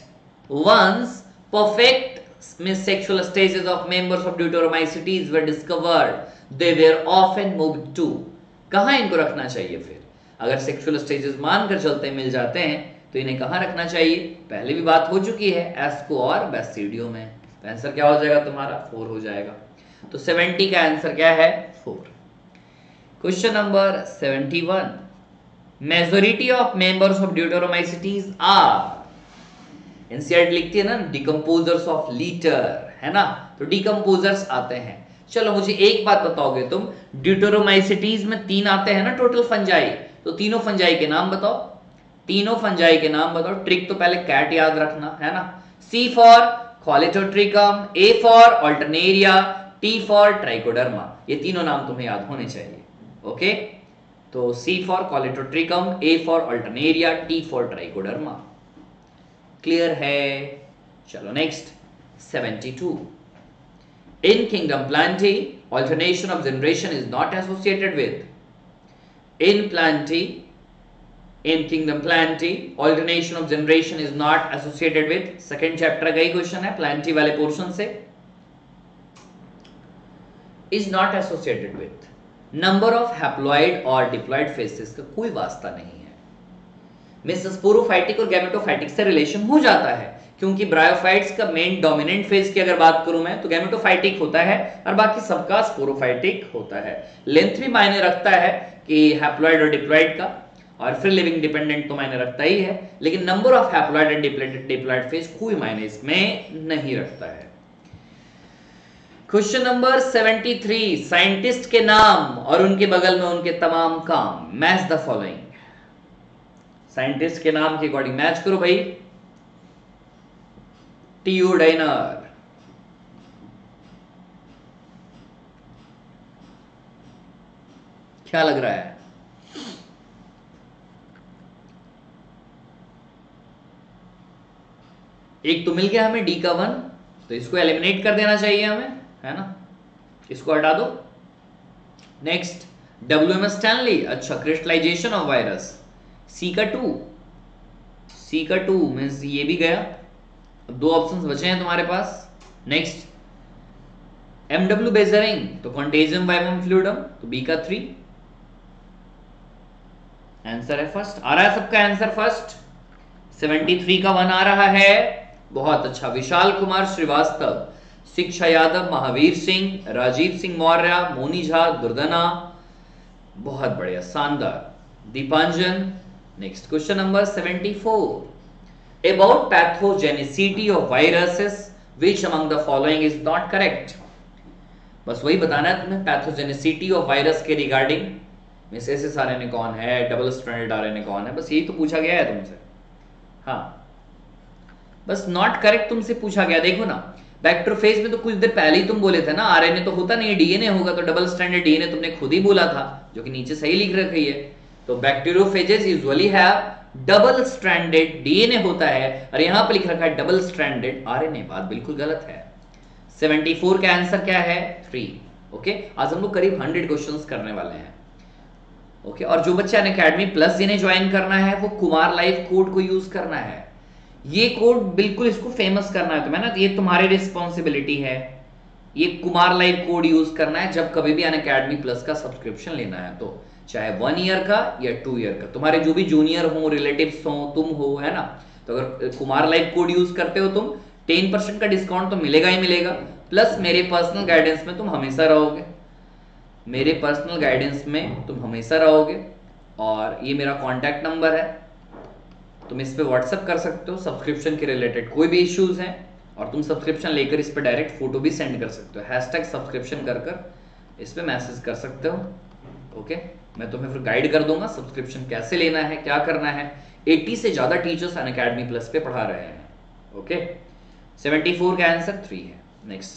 sexual stages of members of Deuteromycetes were discovered, they were often moved to, कहां इनको रखना चाहिए? फिर अगर सेक्सुअल स्टेजेस मानकर चलते मिल जाते हैं तो इन्हें कहां रखना चाहिए? पहले भी बात हो चुकी है, एस्को और बैसिडियो में। तो आंसर क्या हो जाएगा तुम्हारा? 4 हो जाएगा। तो 70 का आंसर क्या है? 4। Question number 71, majority of members of Deuteromycetes are, NCERT लिखती है ना डिकम्पोजर्स ऑफ लीटर, है ना? तो डिकम्पोजर्स आते हैं। चलो मुझे एक बात बताओगे तुम, ड्यूटेरोमाइसिटीज में 3 आते हैं ना टोटल फंजाई, तो तीनों फंजाई के नाम बताओ, तीनों फंजाई के नाम बताओ। ट्रिक तो पहले कैट याद रखना, है ना? C for Colletotrichum, A for Alternaria, T for Trichoderma, ये तीनों नाम तुम्हें याद होने चाहिए। ओके, तो C for Colletotrichum, A for Alternaria, T for Trichoderma. Clear है? चलो next 72, in kingdom Plantae alternation of generation is not associated with, in kingdom plantae alternation of generation is not associated with, second chapter का ही question है Plantae वाले portion से। is not associated with number of haploid और diploid phases का कोई वास्ता नहीं है। मेसोस्पोरोफाइटिक और गैमेटोफाइटिक से रिलेशन हो जाता है, क्योंकि ब्रायोफाइट्स का मेन डोमिनेंट फेज की अगर बात करूं मैं तो गैमेटोफाइटिक होता है और बाकी सबका स्पोरोफाइटिक होता है। लेंथ भी मायने रखता है कि हैप्लॉइड और डिप्लॉइड का, और फिर लिविंग डिपेंडेंट तो मायने रखता ही है, लेकिन number of haploid and diploid phase कोई मायने इसमें नहीं रखता है। क्वेश्चन नंबर 73, साइंटिस्ट के नाम और उनके बगल में उनके तमाम काम। Match the following. साइंटिस्ट के नाम के अकॉर्डिंग मैच करो भाई। टियोडाइनर, क्या लग रहा है? एक तो मिल गया हमें डी का 1, तो इसको एलिमिनेट कर देना चाहिए हमें, है ना, इसको हटा दो। नेक्स्ट WM स्टैनली, अच्छा क्रिस्टलाइजेशन ऑफ वायरस। सी का 2 मींस ये भी गया। अब 2 ऑप्शंस बचे हैं तुम्हारे पास। नेक्स्ट MW बेजरिंग, तो कंटेजियम वाइवम फ्लूइडम, तो बी का 3 आंसर है। फर्स्ट आ रहा है सबका आंसर फर्स्ट। 73 का 1 आ रहा है, बहुत अच्छा। विशाल कुमार श्रीवास्तव, शिक्षा यादव, महावीर सिंह, राजीव सिंह मौर्य, मोनी झा, दुर्दना, बहुत बढ़िया, शानदार। Dipanjan. Next question number 74, about pathogenicity of viruses which among the following is not correct. बस वही बताना है तुम्हें, पैथोजेनिसिटी ऑफ वायरस के रिगार्डिंग। मिसेसिस आरएनए कौन है, डबल स्ट्रैंडेड आरएनए कौन है, बस यही तो पूछा गया है तुमसे। हाँ, बस नॉट करेक्ट तुमसे पूछा गया। देखो ना, बैक्टीरियोफेज में तो कुछ देर पहले ही तुम बोले थे ना, आरएनए तो होता नहीं है, डीएनए होगा, तो डबल स्ट्रैंडेड डीएनए तुमने खुद ही बोला था, जो कि नीचे सही लिख रखी है। तो bacteriophages usually have double stranded DNA होता है, और यहां पर लिख रखा है डबल स्ट्रैंडेड आरएनए। बात बिल्कुल गलत है। 74 का आंसर क्या है? 3। ओके, आज हम लोग करीब 100 क्वेश्चंस करने वाले हैं। ओके, और जो बच्चा अनअकैडमी प्लस जिन्हें ज्वाइन करना है वो कुमार लाइफ कोड को यूज करना है। ये कोड बिल्कुल इसको फेमस करना है तुम्हें ना, ये तुम्हारी रिस्पॉन्सिबिलिटी है। ये कुमार लाइफ कोड यूज करना है जब कभी भी अनअकैडमी प्लस का सब्सक्रिप्शन लेना है, तो चाहे 1 ईयर का या 2 ईयर का, तुम्हारे जो भी जूनियर हो, रिलेटिव्स हो, तुम हो, है ना, तो अगर कुमार लाइफ कोड यूज करते हो तुम 10% का डिस्काउंट तो मिलेगा ही मिलेगा, प्लस मेरे पर्सनल गाइडेंस में तुम हमेशा रहोगे। मेरे पर्सनल गाइडेंस में तुम हमेशा रहोगे, और ये मेरा कॉन्टैक्ट नंबर है, तुम इस पे व्हाट्सएप कर सकते हो। सब्सक्रिप्शन के रिलेटेड कोई भी इश्यूज हैं, और तुम सब्सक्रिप्शन लेकर इस पे डायरेक्ट फोटो भी सेंड कर सकते हो। #सब्सक्रिप्शन कर इस पे मैसेज कर सकते हो। ओके, मैं तुम्हें फिर गाइड कर दूंगा सब्सक्रिप्शन कैसे लेना है, क्या करना है। 80 से ज्यादा टीचर्स अनअकैडमी प्लस पे पढ़ा रहे हैं। ओके, 74 का आंसर 3 है। नेक्स्ट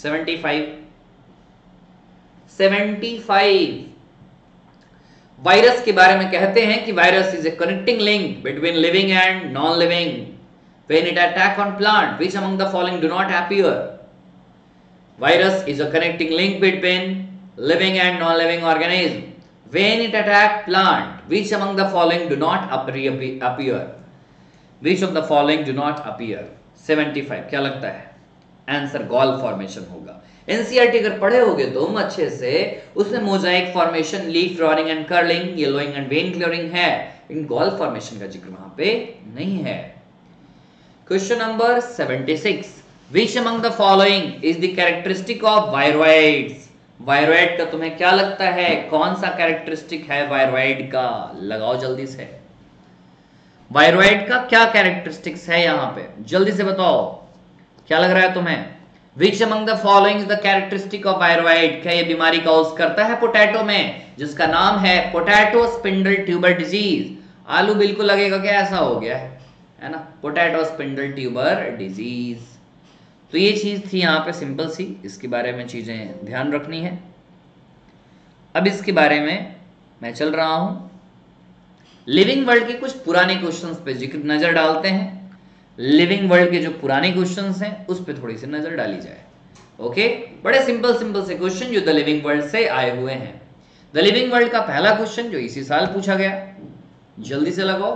75 वायरस के बारे में कहते हैं कि virus is a connecting link between living and non living. When it attack on plant which among the following do not appear. Virus is a connecting link between living and non living organism. When it attack plant which among the following do not appear. Which of the following do not appear. 75 क्या लगता है? Answer gall formation होगा। NCERT अगर पढ़े होगे तुम अच्छे से, उसमें mosaic formation, leaf drawing and curling, yellowing and vein clearing है। इन गॉल फॉर्मेशन का जिक्र वहां पे नहीं है। Question number 76, which among the following is the characteristic of viroids. Viroid का तुम्हें क्या लगता है, कौन सा कैरेक्टरिस्टिक है वायरोइड का? लगाओ जल्दी से। वायरोइड का क्या कैरेक्टरिस्टिक्स है यहां पे, जल्दी से बताओ, क्या लग रहा है तुम्हें? Which among the following is the characteristic of thyroid? क्या ये बीमारी कॉज करता है पोटैटो में, जिसका नाम है पोटैटो स्पिंडल ट्यूबर डिजीज। आलू बिल्कुल लगेगा क्या ऐसा हो गया है ना, पोटैटो स्पिंडल ट्यूबर डिजीज। तो ये चीज थी यहाँ पे सिंपल सी, इसके बारे में चीजें ध्यान रखनी है। अब इसके बारे में मैं चल रहा हूं, लिविंग वर्ल्ड के कुछ पुराने क्वेश्चंस पे जिक्र नजर डालते हैं। लिविंग वर्ल्ड के जो पुराने क्वेश्चंस हैं उस पे थोड़ी सी नजर डाली जाए। ओके, बड़े सिंपल से क्वेश्चन जो द लिविंग वर्ल्ड से आए हुए हैं। द लिविंग वर्ल्ड का पहला क्वेश्चन जो इसी साल पूछा गया, जल्दी से लगाओ।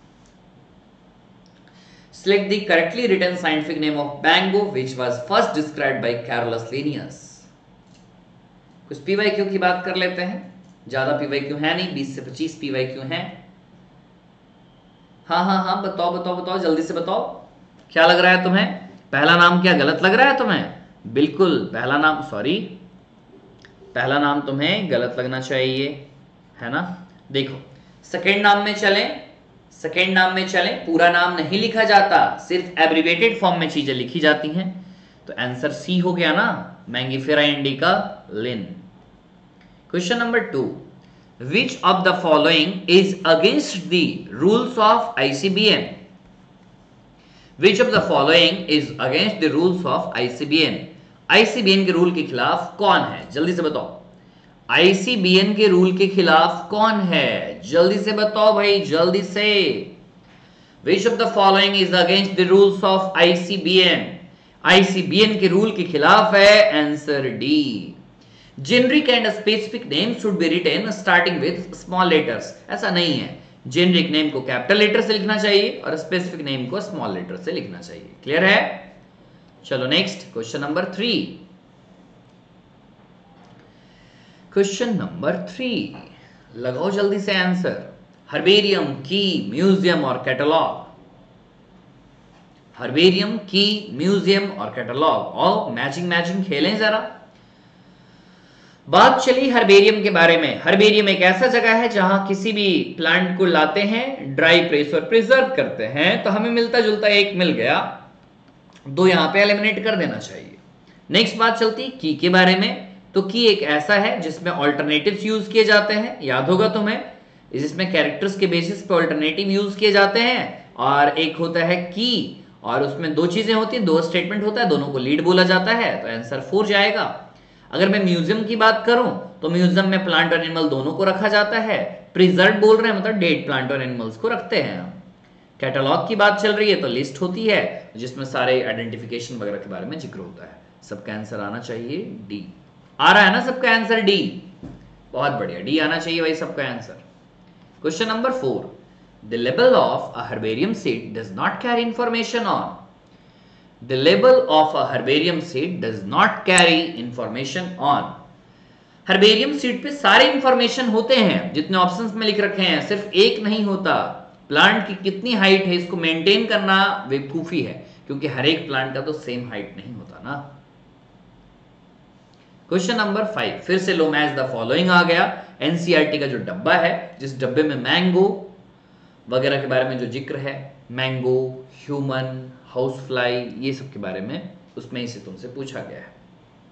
Select the correctly written scientific name of Bango which was first described by Carolus Linnaeus। कुछ PYQ की बात कर लेते हैं, ज्यादा PYQ है नहीं, 20 से 25 PYQ हैं। हाँ, बताओ जल्दी से बताओ, क्या लग रहा है तुम्हें? पहला नाम क्या गलत लग रहा है तुम्हें? बिल्कुल, पहला नाम तुम्हें गलत लगना चाहिए, है ना। देखो, सेकेंड नाम में चलें, पूरा नाम नहीं लिखा जाता, सिर्फ एब्रिवेटेड फॉर्म में चीजें लिखी जाती हैं। तो आंसर सी हो गया ना, Mangifera indica Linn. Question number 2, which of the following is against the rules of ICBN? Which of the following is against the rules of ICBN? ICBN के रूल के खिलाफ कौन है, जल्दी से बताओ। ICBN के रूल के खिलाफ कौन है, जल्दी से बताओ भाई, जल्दी से। Which of the following is against the rules of ICBN? ICBN के रूल के खिलाफ है, answer D. Generic and specific name should be written starting with small letters. ऐसा नहीं है, जेनरिक नेम को कैपिटल लेटर से लिखना चाहिए और स्पेसिफिक नेम को स्मॉल लेटर से लिखना चाहिए। क्लियर है? चलो next, question number 3। Question number 3, लगाओ जल्दी से आंसर। हर्बेरियम, की, म्यूजियम और कैटलॉग। हर्बेरियम, की, म्यूजियम और कैटलॉग। और मैचिंग खेलें जरा। बात चली हर्बेरियम के बारे में। हर्बेरियम एक ऐसा जगह है जहां किसी भी प्लांट को लाते हैं, ड्राई प्रेस और प्रिजर्व करते हैं, तो हमें मिलता जुलता एक मिल गया, 2 यहां पे एलिमिनेट कर देना चाहिए। नेक्स्ट बात चलती की के बारे में। तो की एक ऐसा है जिसमें ऑल्टरनेटिव्स यूज किए जाते हैं, याद होगा तुम्हें, जिसमें कैरेक्टर्स के बेसिस पे ऑल्टरनेटिव यूज किए जाते हैं। और एक होता है की, और उसमें 2 चीजें होती हैं, 2 स्टेटमेंट होता है, दोनों को लीड बोला जाता है, तो आंसर 4 जाएगा। अगर मैं म्यूजियम की बात करूं तो म्यूजियम में प्लांट और एनिमल दोनों को रखा जाता है। प्रिजर्व बोल रहे हैं मतलब डेड प्लांट और एनिमल्स को रखते हैं। कैटलॉग की बात चल रही है तो लिस्ट होती है जिसमें सारे आइडेंटिफिकेशन वगैरह के बारे में जिक्र होता है। सबका आंसर आना चाहिए डी। आ रहा है ना सबका आंसर डी? बहुत बढ़िया, डी आना चाहिए भाई सबका answer. Question number 4, the label of a herbarium sheet does not carry information on. The label of a herbarium seed does not carry information on. Herbarium sheet पे सारे इंफॉर्मेशन होते हैं जितने ऑप्शंस में लिख रखे हैं, सिर्फ एक नहीं होता। प्लांट की कितनी हाइट है इसको मेंटेन करना बेवकूफी है, क्योंकि हर एक प्लांट का तो सेम हाइट नहीं होता ना। क्वेश्चन नंबर 5, फिर से लो मैच द फॉलोइंग आ गया। एनसीईआरटी का जो डब्बा है, जिस डब्बे में मैंगो वगैरह के बारे में जो जिक्र है, मैंगो, ह्यूमन, हाउस फ्लाई, ये सब के बारे में, उसमें इसे तुमसे पूछा गया है।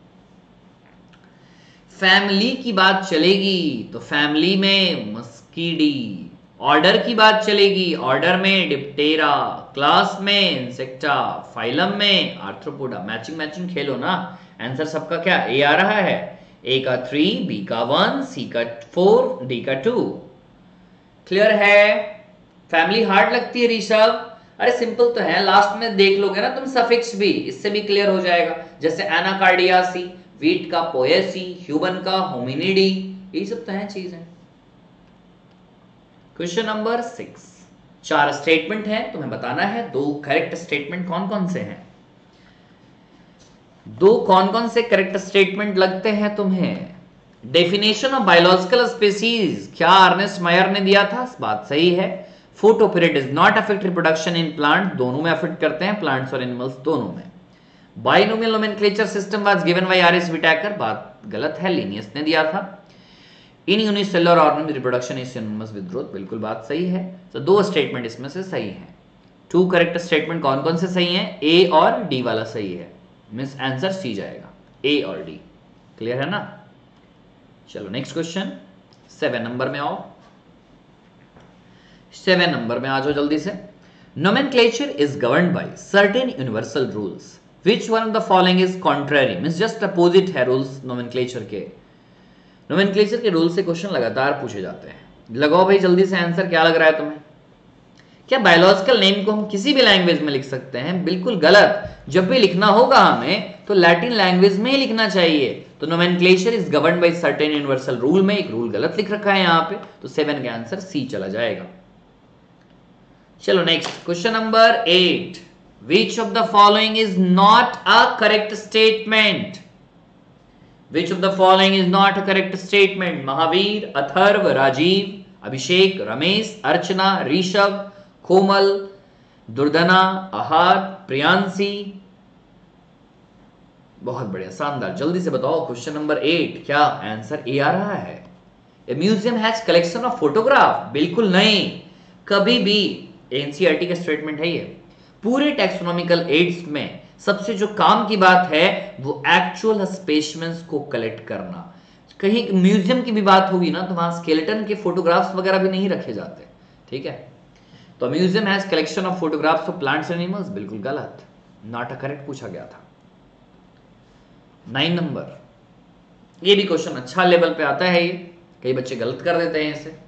फैमिली की बात चलेगी तो फैमिली में मस्कीडी। ऑर्डर की बात चलेगी, ऑर्डर में डिप्टेरा, क्लास में इंसेक्टा, फाइलम में आर्थ्रोपोडा। मैचिंग खेलो ना। आंसर सबका क्या ए आ रहा है? ए का 3, बी का 1, सी का 4, डी का 2। क्लियर है? फैमिली हार्ड लगती है ऋषभ? अरे सिंपल तो है, लास्ट में देख लोगे ना तुम सफिक्स भी, इससे भी क्लियर हो जाएगा। जैसे एनाकार्डियासी, वीट का पोएसी, ह्यूमन का होमिनिडी, ये सब तो है चीजें। क्वेश्चन नंबर 6, 4 स्टेटमेंट है, तुम्हें बताना है 2 करेक्ट स्टेटमेंट कौन कौन से हैं। 2 कौन कौन से करेक्ट स्टेटमेंट लगते हैं तुम्हें? डेफिनेशन ऑफ बायोलॉजिकल स्पीसीज क्या अर्नेस्ट मायर ने दिया था? बात सही है। Photoperiod does not affect reproduction in plant, दोनों में अफेक्ट करते हैं, प्लांट्स और एनिमल्स दोनों में। Binomial nomenclature system was given by R S. Whittaker, बात गलत है, लिनियस ने दिया था। In unicellular organism reproduction is synonymous with growth, बिल्कुल बात सही है। तो 2 स्टेटमेंट इसमें से सही हैं। 2 करेक्ट स्टेटमेंट कौन कौन से सही हैं? ए और डी वाला सही है, मींस आंसर सी जाएगा, ए और डी। क्लियर है ना? चलो नेक्स्ट क्वेश्चन, 7 नंबर में आओ। 7 नंबर में आ जाओ जल्दी से। Nomenclature is governed by certain universal rules, which one of the following is contrary, means just opposite है रूल्स नोमेनक्लेचर के। नोमेनक्लेचर के रूल से क्वेश्चन लगातार पूछे जाते हैं। लगाओ भाई जल्दी से आंसर, क्या लग रहा है तुम्हें? क्या बायोलॉजिकल नेम को हम किसी भी लैंग्वेज में लिख सकते हैं? बिल्कुल गलत। जब भी लिखना होगा हमें तो लैटिन लैंग्वेज में ही लिखना चाहिए। तो nomenclature is governed by certain universal rule में एक रूल गलत लिख रखा है यहाँ पे, तो 7 का आंसर सी चला जाएगा। चलो next, question number 8, which of the following is not a correct statement? Which of the following is not a correct statement? Mahavir, Atharv, Rajeev, Abhishek, Ramesh, Archana, Rishabh, Komal, Durdana, Ahad, Priyanshi. बहुत बढ़िया, शानदार। जल्दी से बताओ क्वेश्चन नंबर 8, क्या आंसर ए आ रहा है? A museum has collection of photograph, बिल्कुल नहीं, कभी भी। एनसीईआरटी का स्टेटमेंट है ये। पूरे टैक्सोनॉमिकल एड्स में सबसे जो काम की बात है वो एक्चुअल स्पेसिमेंस को कलेक्ट करना। कहीं म्यूजियम की भी बात होगी ना तो वहां स्केलेटन के फोटोग्राफ्स वगैरह भी नहीं रखे जाते, ठीक है। तो museum has collection of photographs of plants and animals, बिल्कुल गलत, नॉट अ करेक्ट पूछा गया था। 9 नंबर, ये भी क्वेश्चन अच्छा लेवल पे आता है, ये कई बच्चे गलत कर देते हैं इसे।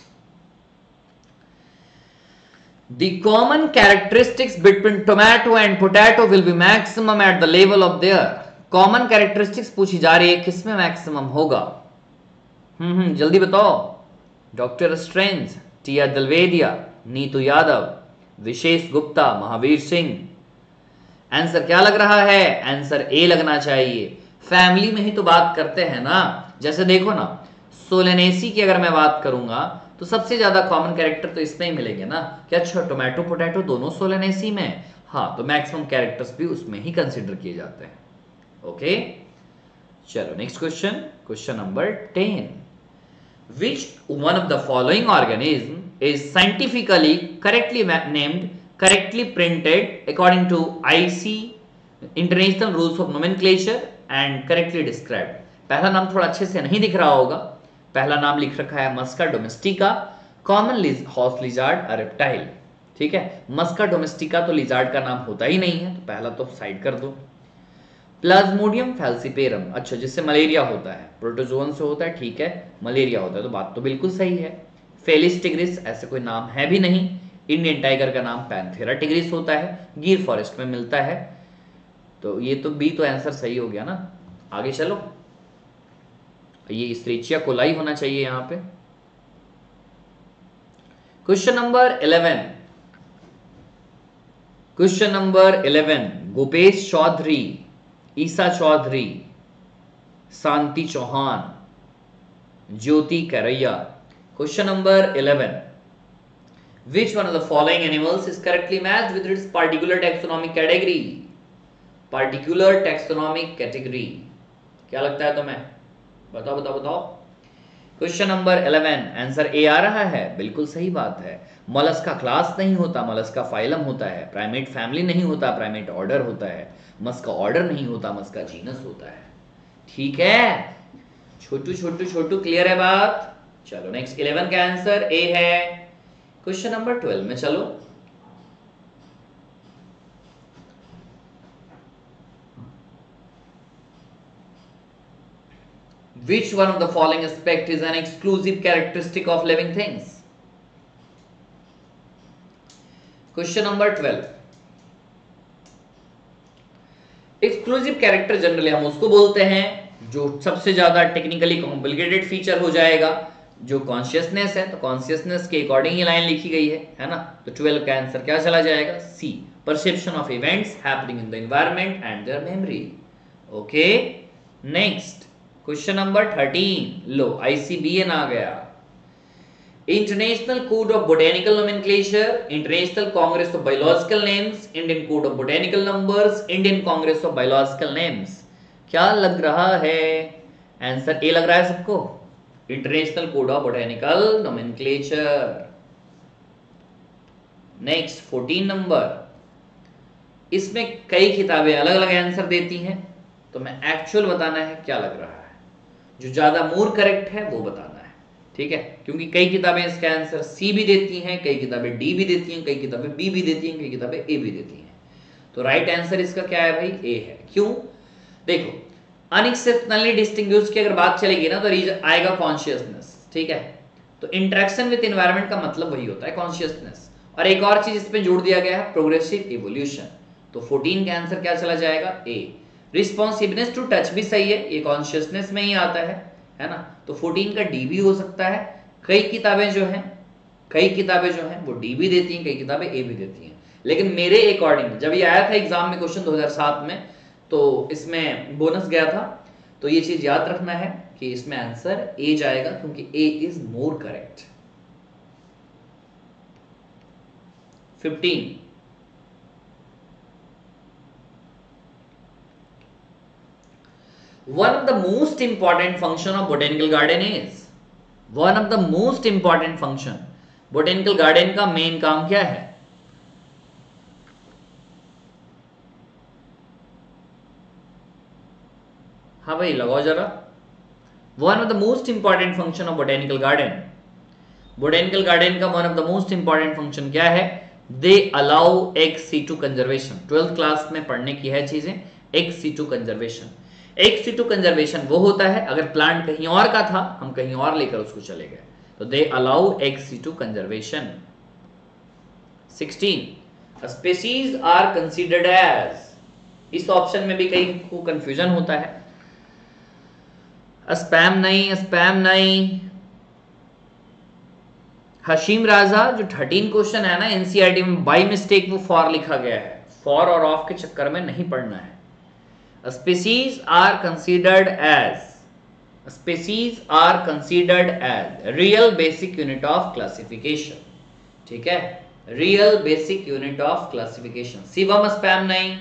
The common characteristics between tomato and potato will be maximum at the level of their common characteristics पूछी जा रही है, किसमें मैक्सिमम होगा? जल्दी बताओ। Doctor Strange, T R Dalvedia, Neetu Yadav, Vishesh Gupta, Mahavir Singh. Answer क्या लग रहा है? आंसर ए लगना चाहिए। फैमिली में ही तो बात करते हैं ना, जैसे देखो ना सोलेनेसी की अगर मैं बात करूंगा तो सबसे ज्यादा कॉमन कैरेक्टर तो इसमें ही मिलेंगे ना कि अच्छा टोमेटो पोटैटो दोनों सोलेनेसी में, हाँ तो मैक्सिमम कैरेक्टर्स भी उसमें ही कंसिडर किए जाते हैं। ओके चलो next question, question number 10, which one of the following organism is scientifically correctly named, correctly printed according to IC International Rules of Nomenclature and correctly described? पहला नाम थोड़ा अच्छे से नहीं दिख रहा होगा, पहला नाम लिख रखा है Musca domestica, common house lizard a reptile, ठीक है। मस्का डोमेस्टिका तो लिजार्ड का नाम होता ही नहीं है, तो पहला तो साइड कर दो। प्लाज्मोडियम फैल्सिपेरम, अच्छा जिससे मलेरिया होता है, प्रोटोजोन से होता है, ठीक है, मलेरिया होता है, तो बात तो बिल्कुल सही है। फेलिस टिग्रिस ऐसे कोई नाम है भी नहीं। इंडियन टाइगर का नाम पैंथेरा टिग्रिस होता है, गिर फॉरेस्ट में मिलता है, तो ये तो बी तो आंसर सही हो गया ना। आगे चलो, ये स्ट्रेचिया कोलाई होना चाहिए यहां पे। Question number 11, question number 11, Gopesh Chaudhary, Isa Chaudhary, Shanti Chauhan, Jyoti Karaiya. Question number 11, which one of the following animals is correctly matched with its particular taxonomic category? particular taxonomic category क्या लगता है तुम्हें? बताओ बताओ बताओ। क्वेश्चन नंबर 11, आंसर ए आ रहा है, बिल्कुल सही बात है। मॉलस्क का क्लास नहीं होता, मॉलस्क का फाइलम होता है। प्राइमेट फैमिली नहीं होता, प्राइमेट ऑर्डर होता है। मस्क का ऑर्डर नहीं होता, मस्क का जीनस होता है, ठीक है। छोटू छोटू छोटू क्लियर है बात? चलो नेक्स्ट 11 का आंसर ए है। क्वेश्चन नंबर 12 में चलो, which one of the following aspect is an exclusive characteristic of living things? Question number 12, exclusive character generally हम उसको बोलते हैं जो सबसे ज्यादा टेक्निकली कॉम्प्लिकेटेड फीचर हो जाएगा, जो कॉन्शियसनेस है, तो कॉन्शियसनेस के अकॉर्डिंग ही लाइन लिखी गई है ना। तो 12 का आंसर क्या चला जाएगा? C, perception of events happening in the environment and their memory. Okay next question number 13, लो ICBN आ गया। International code of botanical nomenclature, international congress of biological names, Indian code of botanical numbers, Indian congress of biological names. क्या लग रहा है? Answer A लग रहा है सबको, international code of botanical nomenclature. Next 14 number, इसमें कई किताबें अलग अलग आंसर देती हैं, तो मैं एक्चुअल बताना है क्या लग रहा है, जो ज्यादा मोर करेक्ट है वो बताना है, ठीक है। क्योंकि कई किताबें इसका आंसर सी भी देती हैं, कई किताबें डी भी देती हैं, कई किताबें बी भी देती हैं, कई किताबें ए भी देती हैं। तो राइट आंसर इसका क्या है भाई? ए है। क्यों? देखो अनएक्सेप्शनली डिस्टिंग्विश की अगर बात चलेगी ना तो आएगा कॉन्शियसनेस, ठीक है। तो इंटरेक्शन विद एनवायरनमेंट का मतलब वही होता है कॉन्शियसनेस। और एक और चीज इसमें जोड़ दिया गया है, प्रोग्रेसिव इवोल्यूशन। तो 14 का आंसर क्या चला जाएगा? ए। रिस्पॉन्सिवनेस टू टच भी सही है, ये कॉन्शियसनेस में ही आता है ना। तो 14 का डी भी हो सकता है। कई किताबें जो हैं वो डी भी देती हैं, कई किताबें ए भी देती हैं। लेकिन मेरे अकॉर्डिंग जब ये आया था एग्जाम में क्वेश्चन 2007 में, तो इसमें बोनस गया था, तो ये चीज याद रखना है कि इसमें आंसर ए जाएगा, क्योंकि A is more correct. 15, one of the most important function of botanical garden is, one of the most important function, botanical garden का मेन काम क्या है? हाँ भाई लगाओ जरा। One of the most important function of botanical garden, botanical garden का one of the most important function क्या है? They allow ex situ conservation. 12th class में पढ़ने की है चीजें। Ex situ conservation, ex situ conservation वो होता है अगर प्लांट कहीं और का था, हम कहीं और लेकर उसको चले गए, तो they allow ex situ conservation. 16 species are considered as, इस ऑप्शन में भी कई को कंफ्यूजन होता है। स्पैम नहीं, स्पैम नहीं। हशीम राजा जो 13 क्वेश्चन है ना एनसीईआरटी में, बाई मिस्टेक वो फॉर लिखा गया है, फॉर और ऑफ के चक्कर में नहीं पढ़ना है। Species are considered as, species are considered as real basic unit of classification, ठीक है, real basic unit of classification. Shivam spam नहीं,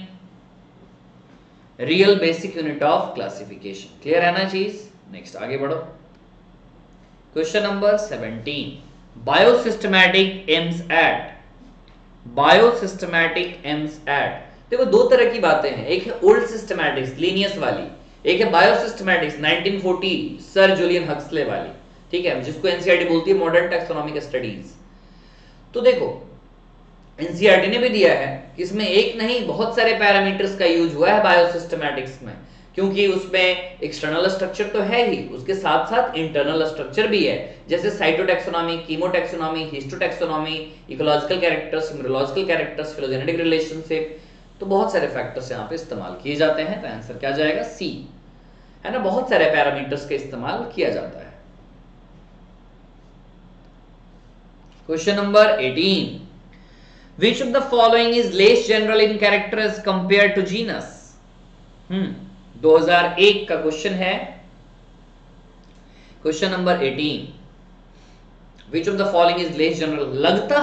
real basic unit of classification. Clear है ना चीज? नेक्स्ट आगे बढ़ो। Question number 17 biosystematic aims at, biosystematic aims at. देखो दो तरह की बातें हैं, एक है ओल्ड सिस्टमैटिक्स लीनियस वाली, एक है बायोसिस्टमैटिक्स 1940 सर जूलियन हक्सले वाली, ठीक है, जिसको एनसीईआरटी बोलती है मॉडर्न टैक्सोनॉमिक स्टडीज। तो देखो एनसीईआरटी ने भी दिया है कि इसमें एक नहीं बहुत सारे पैरामीटर्स का यूज हुआ है बायोसिस्टमैटिक्स में, क्योंकि उसमें एक्सटर्नल स्ट्रक्चर तो है ही, उसके साथ साथ इंटरनल स्ट्रक्चर भी है, जैसे cytotaxonomy, chemotaxonomy, histotaxonomy, ecological characters, immunological characters, phylogenetic relationship, तो बहुत सारे फैक्टर्स यहाँ पे इस्तेमाल किए जाते हैं। तो आंसर क्या जाएगा? सी, है ना, बहुत सारे पैरामीटर्स का इस्तेमाल किया जाता है। Question number 18 Which of the following is less general in character as compared to genus? 2001 का क्वेश्चन है। Question number 18 Which of the following is less general? लगता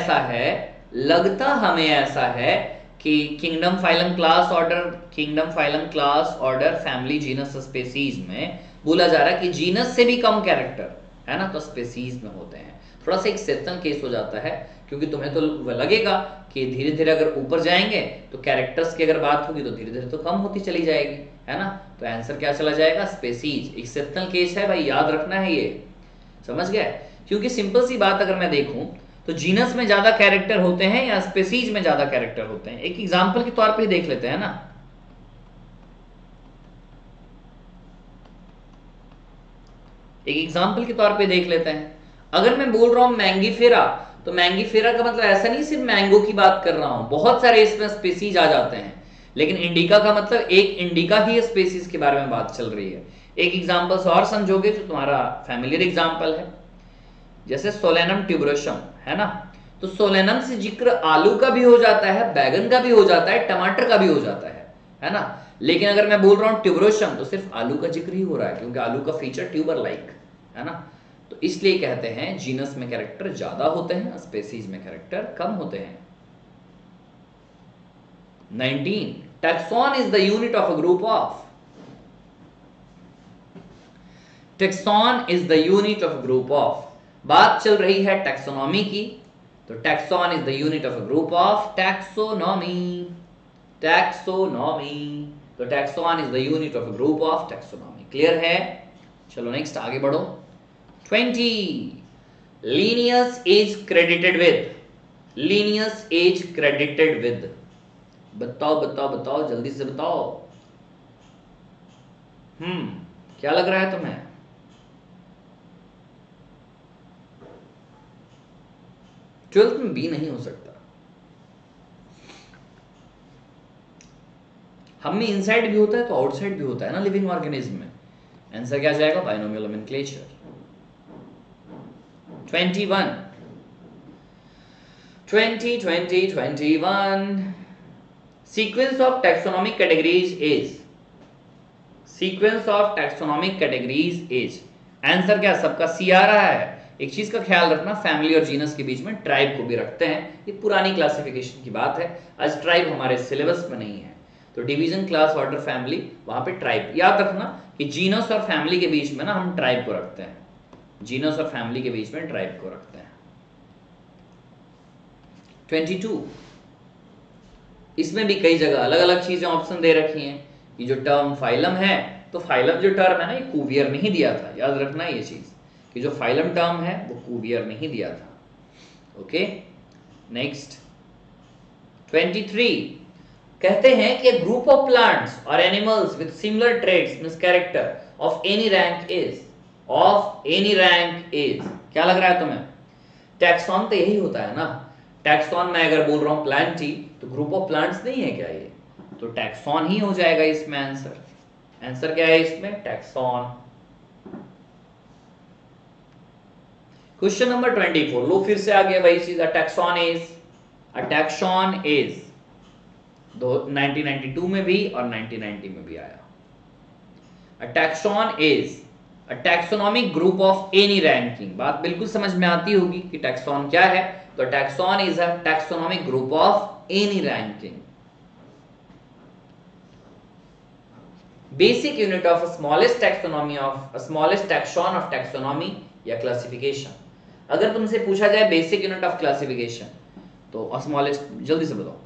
हमें ऐसा है कि kingdom phylum class order, kingdom phylum class order family genus species में बोला जा रहा है कि जीनस से भी कम कैरेक्टर है ना तो स्पेसीज में होते हैं। थोड़ा सा एक्सेप्शन केस हो जाता है, क्योंकि तुम्हें तो लगेगा कि धीरे धीरे अगर ऊपर जाएंगे तो कैरेक्टर्स की अगर बात होगी तो धीरे धीरे तो कम होती चली जाएगी, है ना। तो आंसर क्या चला जाएगा? स्पेसीज। एक्सेप्शनल केस है भाई, याद रखना है ये, समझ गया? क्योंकि सिंपल सी बात अगर मैं देखूं तो जीनस में ज्यादा कैरेक्टर होते हैं या स्पेसीज में ज्यादा कैरेक्टर होते हैं, एक एग्जांपल के तौर पे देख लेते हैं ना। एक एग्जांपल के तौर पे देख लेते हैं। अगर मैं बोल रहा हूं मैंगीफेरा, तो मैंगीफेरा का मतलब ऐसा नहीं सिर्फ मैंगो की बात कर रहा हूं, बहुत सारे इसमें स्पेसीज आ जाते हैं। लेकिन इंडिका का मतलब एक इंडिका ही स्पेसीज के बारे में बात चल रही है। एक एग्जांपल से और समझोगे जो तुम्हारा फैमिलियर एग्जांपल है, जैसे सोलेनम ट्यूबरोसम, है ना। तो सोलेनम से जिक्र आलू का भी हो जाता है, बैगन का भी हो जाता है, टमाटर का भी हो जाता है ना। लेकिन अगर मैं बोल रहा हूं ट्यूबरोसम तो सिर्फ आलू का जिक्र ही हो रहा है, क्योंकि आलू का फीचर ट्यूबर लाइक है ना। तो इसलिए कहते हैं जीनस में कैरेक्टर ज्यादा होते हैं, स्पेसीज में कैरेक्टर कम होते हैं। 19 taxon is the unit of a group of, taxon is the unit of group of. बात चल रही है टैक्सोनॉमी की, तो taxon is the unit of a group of taxonomy, taxonomy. तो taxon is the unit of a group of taxonomy. Clear है? चलो next आगे बढ़ो। 20 Linnaeus as credited with, Linnaeus as credited with. बताओ बताओ बताओ, जल्दी से बताओ। क्या लग रहा है तुम्हें? ट्वेल्थ में बी नहीं हो सकता। हम में इनसाइड भी होता है तो आउटसाइड भी होता है ना लिविंग ऑर्गेनिज्म में। आंसर क्या जाएगा? Binomial nomenclature. 21 sequence of taxonomic categories is, sequence of taxonomic categories is. Answer क्या सबका सी आ रहा है? एक चीज का ख्याल रखना, फैमिली और जीनस के बीच में ट्राइब को भी रखते हैं, ये पुरानी क्लासिफिकेशन की बात है, आज ट्राइब हमारे सिलेबस में नहीं है। तो डिवीजन, क्लास, ऑर्डर, फैमिली, वहां पे ट्राइब। याद रखना कि जीनस और फैमिली के बीच में ना हम ट्राइब को रखते हैं, जीनस और फैमिली के बीच में ट्राइब को रखते हैं। 22 इसमें भी कई जगह अलग अलग चीजें ऑप्शन दे रखी हैं। ये जो टर्म फाइलम है तो फाइलम जो टर्म है ना, ये कुवियर नहीं दिया था, याद रखना ये चीज कि जो फाइलम टर्म है वो कुवियर नहीं दिया था। ओके, नेक्स्ट 23 कहते हैं कि ग्रुप ऑफ प्लांट्स और animals with similar traits means character of any rank is क्या लग रहा है तुम्हें? टैक्सॉन तो यही होता है ना। टैक्सॉन मैं अगर बोल रहा हूं प्लांटी तो ग्रुप ऑफ प्लांट्स नहीं है क्या ये? तो टैक्सॉन ही हो जाएगा इसमें आंसर क्या है इसमें? टैक्सॉन। क्वेश्चन नंबर 24 लो फिर से आ गया वही चीज। टैक्सॉन इज 1992 में भी और 1990 में भी आया। Taxon is a taxonomic group of any ranking. बात बिल्कुल समझ में आती होगी कि टैक्सॉन क्या है। तो taxon is a taxonomic group of any ranking. Basic unit of smallest taxon of taxonomy या क्लासिफिकेशन। अगर तुमसे पूछा जाए बेसिक यूनिट ऑफ क्लासिफिकेशन तो स्मॉलेस्ट, जल्दी से बताओ।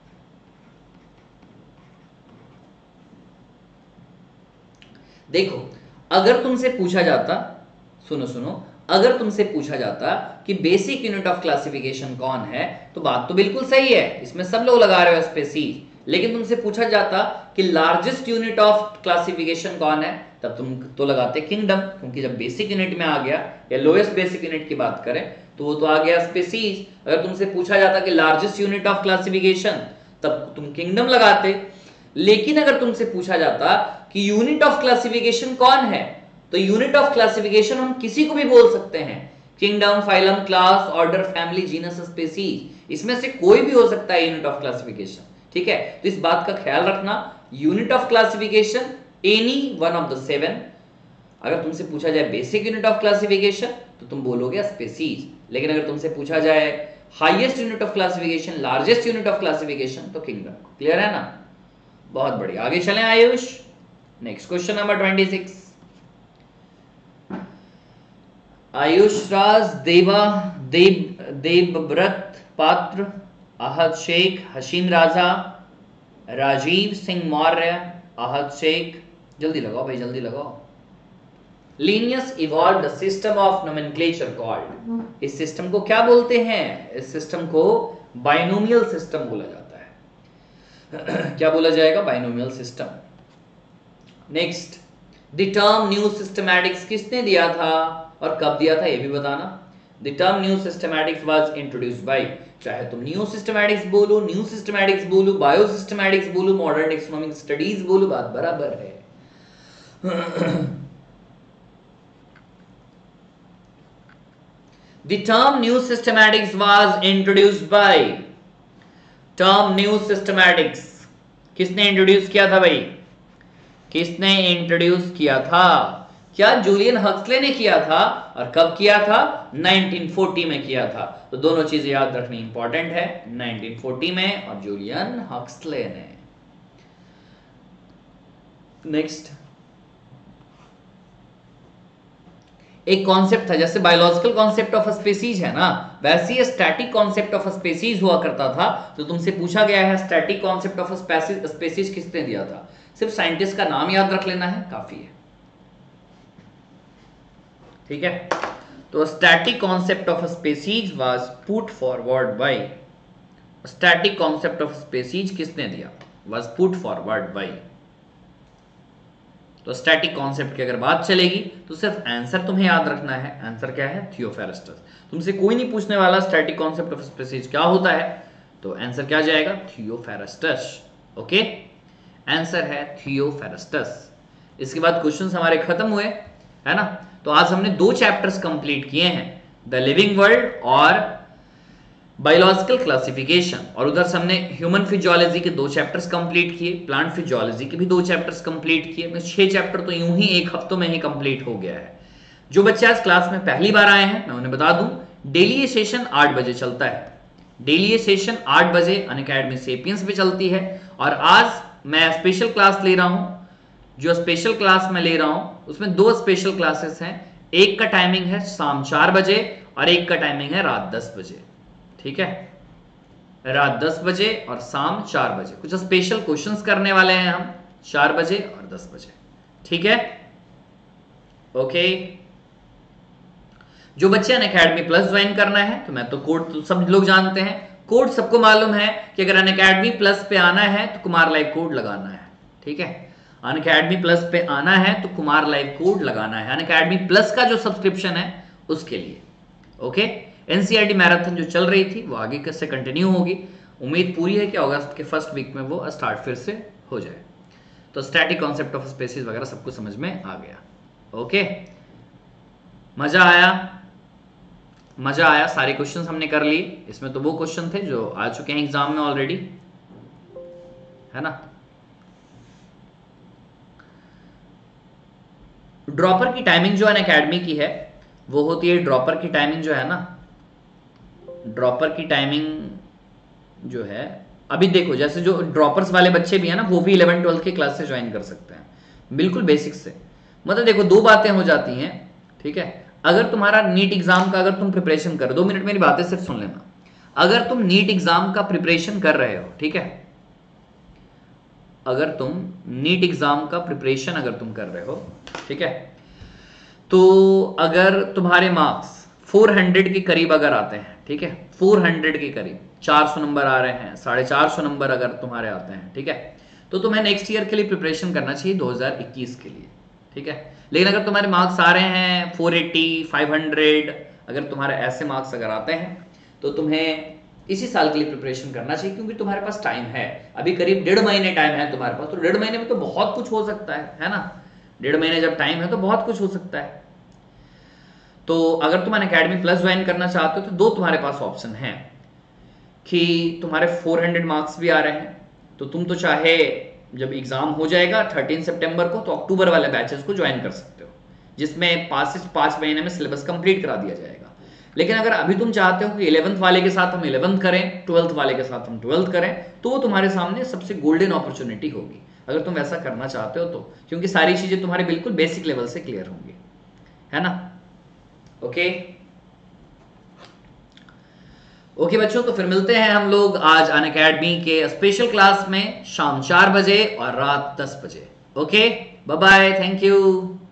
देखो, अगर तुमसे पूछा जाता, सुनो, अगर तुमसे पूछा जाता कि बेसिक यूनिट ऑफ क्लासिफिकेशन कौन है तो बात तो बिल्कुल सही है, इसमें सब लोग लगा रहे हो स्पेसीज। लेकिन तुमसे पूछा जाता कि लार्जेस्ट यूनिट ऑफ क्लासिफिकेशन कौन है, तब तुम तो लगाते किंगडम, क्योंकि जब बेसिक यूनिट में आ गया या लोएस्ट बेसिक यूनिट की बात करें तो वो तो आ गया स्पेसीज। अगर तुमसे पूछा जाता कि लार्जेस्ट यूनिट ऑफ क्लासिफिकेशन तब तुम किंगडम लगाते। लेकिन अगर तुमसे पूछा जाता कि यूनिट ऑफ क्लासिफिकेशन कौन है तो यूनिट ऑफ क्लासिफिकेशन हम किसी को भी बोल सकते हैं। Kingdom, phylum, class, order, family, genus, species, इसमें से कोई भी हो सकता है यूनिट ऑफ क्लासिफिकेशन। ठीक है, तो इस बात का ख्याल रखना। Unit of classification any one of the 7। अगर तुमसे पूछा जाए बेसिक यूनिट ऑफ क्लासिफिकेशन तो तुम बोलोगे स्पीसीज। लेकिन अगर तुमसे पूछा जाए highest unit of classification, largest unit of classification तो किंगडम। क्लियर है ना? बहुत बढ़िया, आगे चलें Ayush. Next question number 26। Ayush Raj, Devvrat Patra, Ahad Sheikh, हसीन राजा, राजीव सिंह मौर्य, अहद शेख। जल्दी लगाओ भाई, जल्दी लगाओ। Linnaeus evolved system of nomenclature called. इस सिस्टम को क्या बोलते हैं? इस सिस्टम को बाइनोमियल सिस्टम बोला जाता है। क्या बोला जाएगा? Binomial system. Next, the term new systematics किसने दिया था और कब दिया था ये भी बताना। The term new systematics was introduced by, चाहे तुम न्यू सिस्टमैटिक्स बोलो, बायो सिस्टमैटिक्स बोलो, मॉडर्न टेक्सोनोमिक स्टडीज बोलो, बात बराबर है। The term new systematics was introduced by, term new systematics किसने इंट्रोड्यूस किया था भाई? किसने इंट्रोड्यूस किया था? क्या जूलियन हक्सले ने किया था? और कब किया था? 1940 में किया था। तो दोनों चीजें याद रखनी इंपॉर्टेंट है, 1940 में और जूलियन हक्सले ने। नेक्स्ट, एक कॉन्सेप्ट था, जैसे बायोलॉजिकल कॉन्सेप्ट ऑफ स्पीसीज है ना, वैसे ही स्टैटिक कॉन्सेप्ट ऑफ स्पीसीज हुआ करता था। तो तुमसे पूछा गया है स्टैटिक कॉन्सेप्ट ऑफ स्पीसीज किसने दिया था? सिर्फ साइंटिस्ट का नाम याद रख लेना है, काफी है। ठीक है, तो static concept of species was put forward by, static concept of species किसने दिया? Was put forward by. तो स्टैटिक कॉन्सेप्ट की अगर बात चलेगी तो सिर्फ आंसर तुम्हें याद रखना है। आंसर क्या है? थियोफेरेस्टस। तुमसे कोई नहीं पूछने वाला स्टैटिक कॉन्सेप्ट ऑफ स्पीसीज क्या होता है, तो आंसर क्या जाएगा? थियोफेरेस्टस। ओके, आंसर है थियोफेरेस्टस। इसके बाद क्वेश्चंस हमारे खत्म हुए, है ना। तो आज हमने 2 चैप्टर्स कंप्लीट किए हैं, द लिविंग वर्ल्ड और बायोलॉजिकल क्लासिफिकेशन, और उधर से हमने ह्यूमन फिजियोलॉजी के 2 चैप्टर्स कंप्लीट किए, प्लांट फिजियोलॉजी के भी 2 चैप्टर्स कंप्लीट किए। 6 चैप्टर तो यूं ही एक हफ्तों में ही कंप्लीट हो गया है। जो बच्चे आज क्लास में पहली बार आए हैं मैं उन्हें बता दूं, डेली ये सेशन 8 बजे चलता है। डेली ये सेशन 8 बजे अनअकैडमी सेपियंस पे चलती है। और आज मैं स्पेशल क्लास ले रहा हूं। जो स्पेशल क्लास मैं ले रहा हूं उसमें 2 स्पेशल क्लासेस हैं। एक का टाइमिंग है शाम 4 बजे और एक का टाइमिंग है रात 10 बजे। ठीक है, रात 10 बजे और शाम 4 बजे। कुछ स्पेशल क्वेश्चंस करने वाले हैं हम 4 बजे और 10 बजे। ठीक है, ओके। जो बच्चे अनअकैडमी प्लस ज्वाइन करना है तो मैं तो कोड तो सब लोग जानते हैं, कोड सबको मालूम है कि अगर अनअकैडमी प्लस पे आना है तो कुमार लाइव कोड लगाना है, ठीक है। अनअकैडमी प्लस पे आना है तो कुमार लाइव कोड लगाना है, अनअकैडमी प्लस का जो सब्सक्रिप्शन है उसके लिए, ओके। एनसीईआरटी मैराथन जो चल रही थी वो आगे से कंटिन्यू होगी, उम्मीद पूरी है कि अगस्त के फर्स्ट वीक में वो स्टार्ट फिर से हो जाए। तो स्टैटिक कॉन्सेप्ट ऑफ स्पेसिस वगैरह सब कुछ समझ में आ गया, ओके। मजा आया, सारे क्वेश्चंस हमने कर लिए। इसमें तो वो क्वेश्चन थे जो आ चुके हैं एग्जाम में ऑलरेडी, है ना। ड्रॉपर की टाइमिंग जो अनअकैडमी की है वो होती है, ड्रॉपर की टाइमिंग जो है ना, ड्रॉपर की टाइमिंग जो है, अभी देखो जैसे जो ड्रॉपर्स वाले बच्चे भी है ना वो भी 11-12 की क्लास से ज्वाइन कर सकते हैं, बिल्कुल बेसिक से। मतलब देखो दो बातें हो जाती हैं, ठीक है। अगर तुम्हारा नीट एग्जाम का अगर तुम प्रिपरेशन कर, 2 मिनट मेरी बातें सिर्फ सुन लेना। अगर तुम नीट एग्जाम का प्रिपरेशन कर रहे हो, ठीक है, अगर तुम नीट एग्जाम का प्रिपरेशन अगर तुम कर रहे हो, ठीक है, तो अगर तुम्हारे मार्क्स 400 के करीब अगर आते हैं, ठीक है, 400 के करीब 400 नंबर आ रहे हैं, 450 नंबर अगर तुम्हारे आते हैं, ठीक है, तो तुम्हें नेक्स्ट ईयर के लिए प्रिपरेशन करना चाहिए 2021 के लिए, ठीक है। लेकिन अगर तुम्हारे मार्क्स आ रहे हैं 480, 500, अगर तुम्हारे ऐसे मार्क्स अगर आते हैं तो तुम्हें इसी साल के लिए प्रिपरेशन करना चाहिए, क्योंकि तुम्हारे पास टाइम है, अभी करीब 1.5 महीने टाइम है तुम्हारे पास। तो 1.5 महीने में तो बहुत कुछ हो सकता है ना। 1.5 महीने जब टाइम है तो बहुत कुछ हो सकता है। तो अगर तुम अनअकैडमी प्लस ज्वाइन करना चाहते हो तो दो तुम्हारे पास ऑप्शन है कि तुम्हारे 400 मार्क्स भी आ रहे हैं, तो तुम तो चाहे जब एग्जाम हो जाएगा 13 सितंबर को तो अक्टूबर वाले बैचेस को ज्वाइन कर सकते हो, जिसमें 5 महीने में सिलेबस कंप्लीट करा दिया जाएगा। लेकिन अगर अभी तुम चाहते हो कि 11th वाले के साथ हम 11th करें, 12th वाले के साथ हम 12th करें, तो वो तुम्हारे सामने सबसे गोल्डन अपॉर्चुनिटी होगी अगर तुम ऐसा करना चाहते हो तो, क्योंकि सारी चीजें तुम्हारे बिल्कुल बेसिक लेवल से क्लियर होंगी, है ना। ओके बच्चों, तो फिर मिलते हैं हम लोग आज अनअकैडमी के स्पेशल क्लास में शाम 4 बजे और रात 10 बजे। Okay, bye bye, thank you.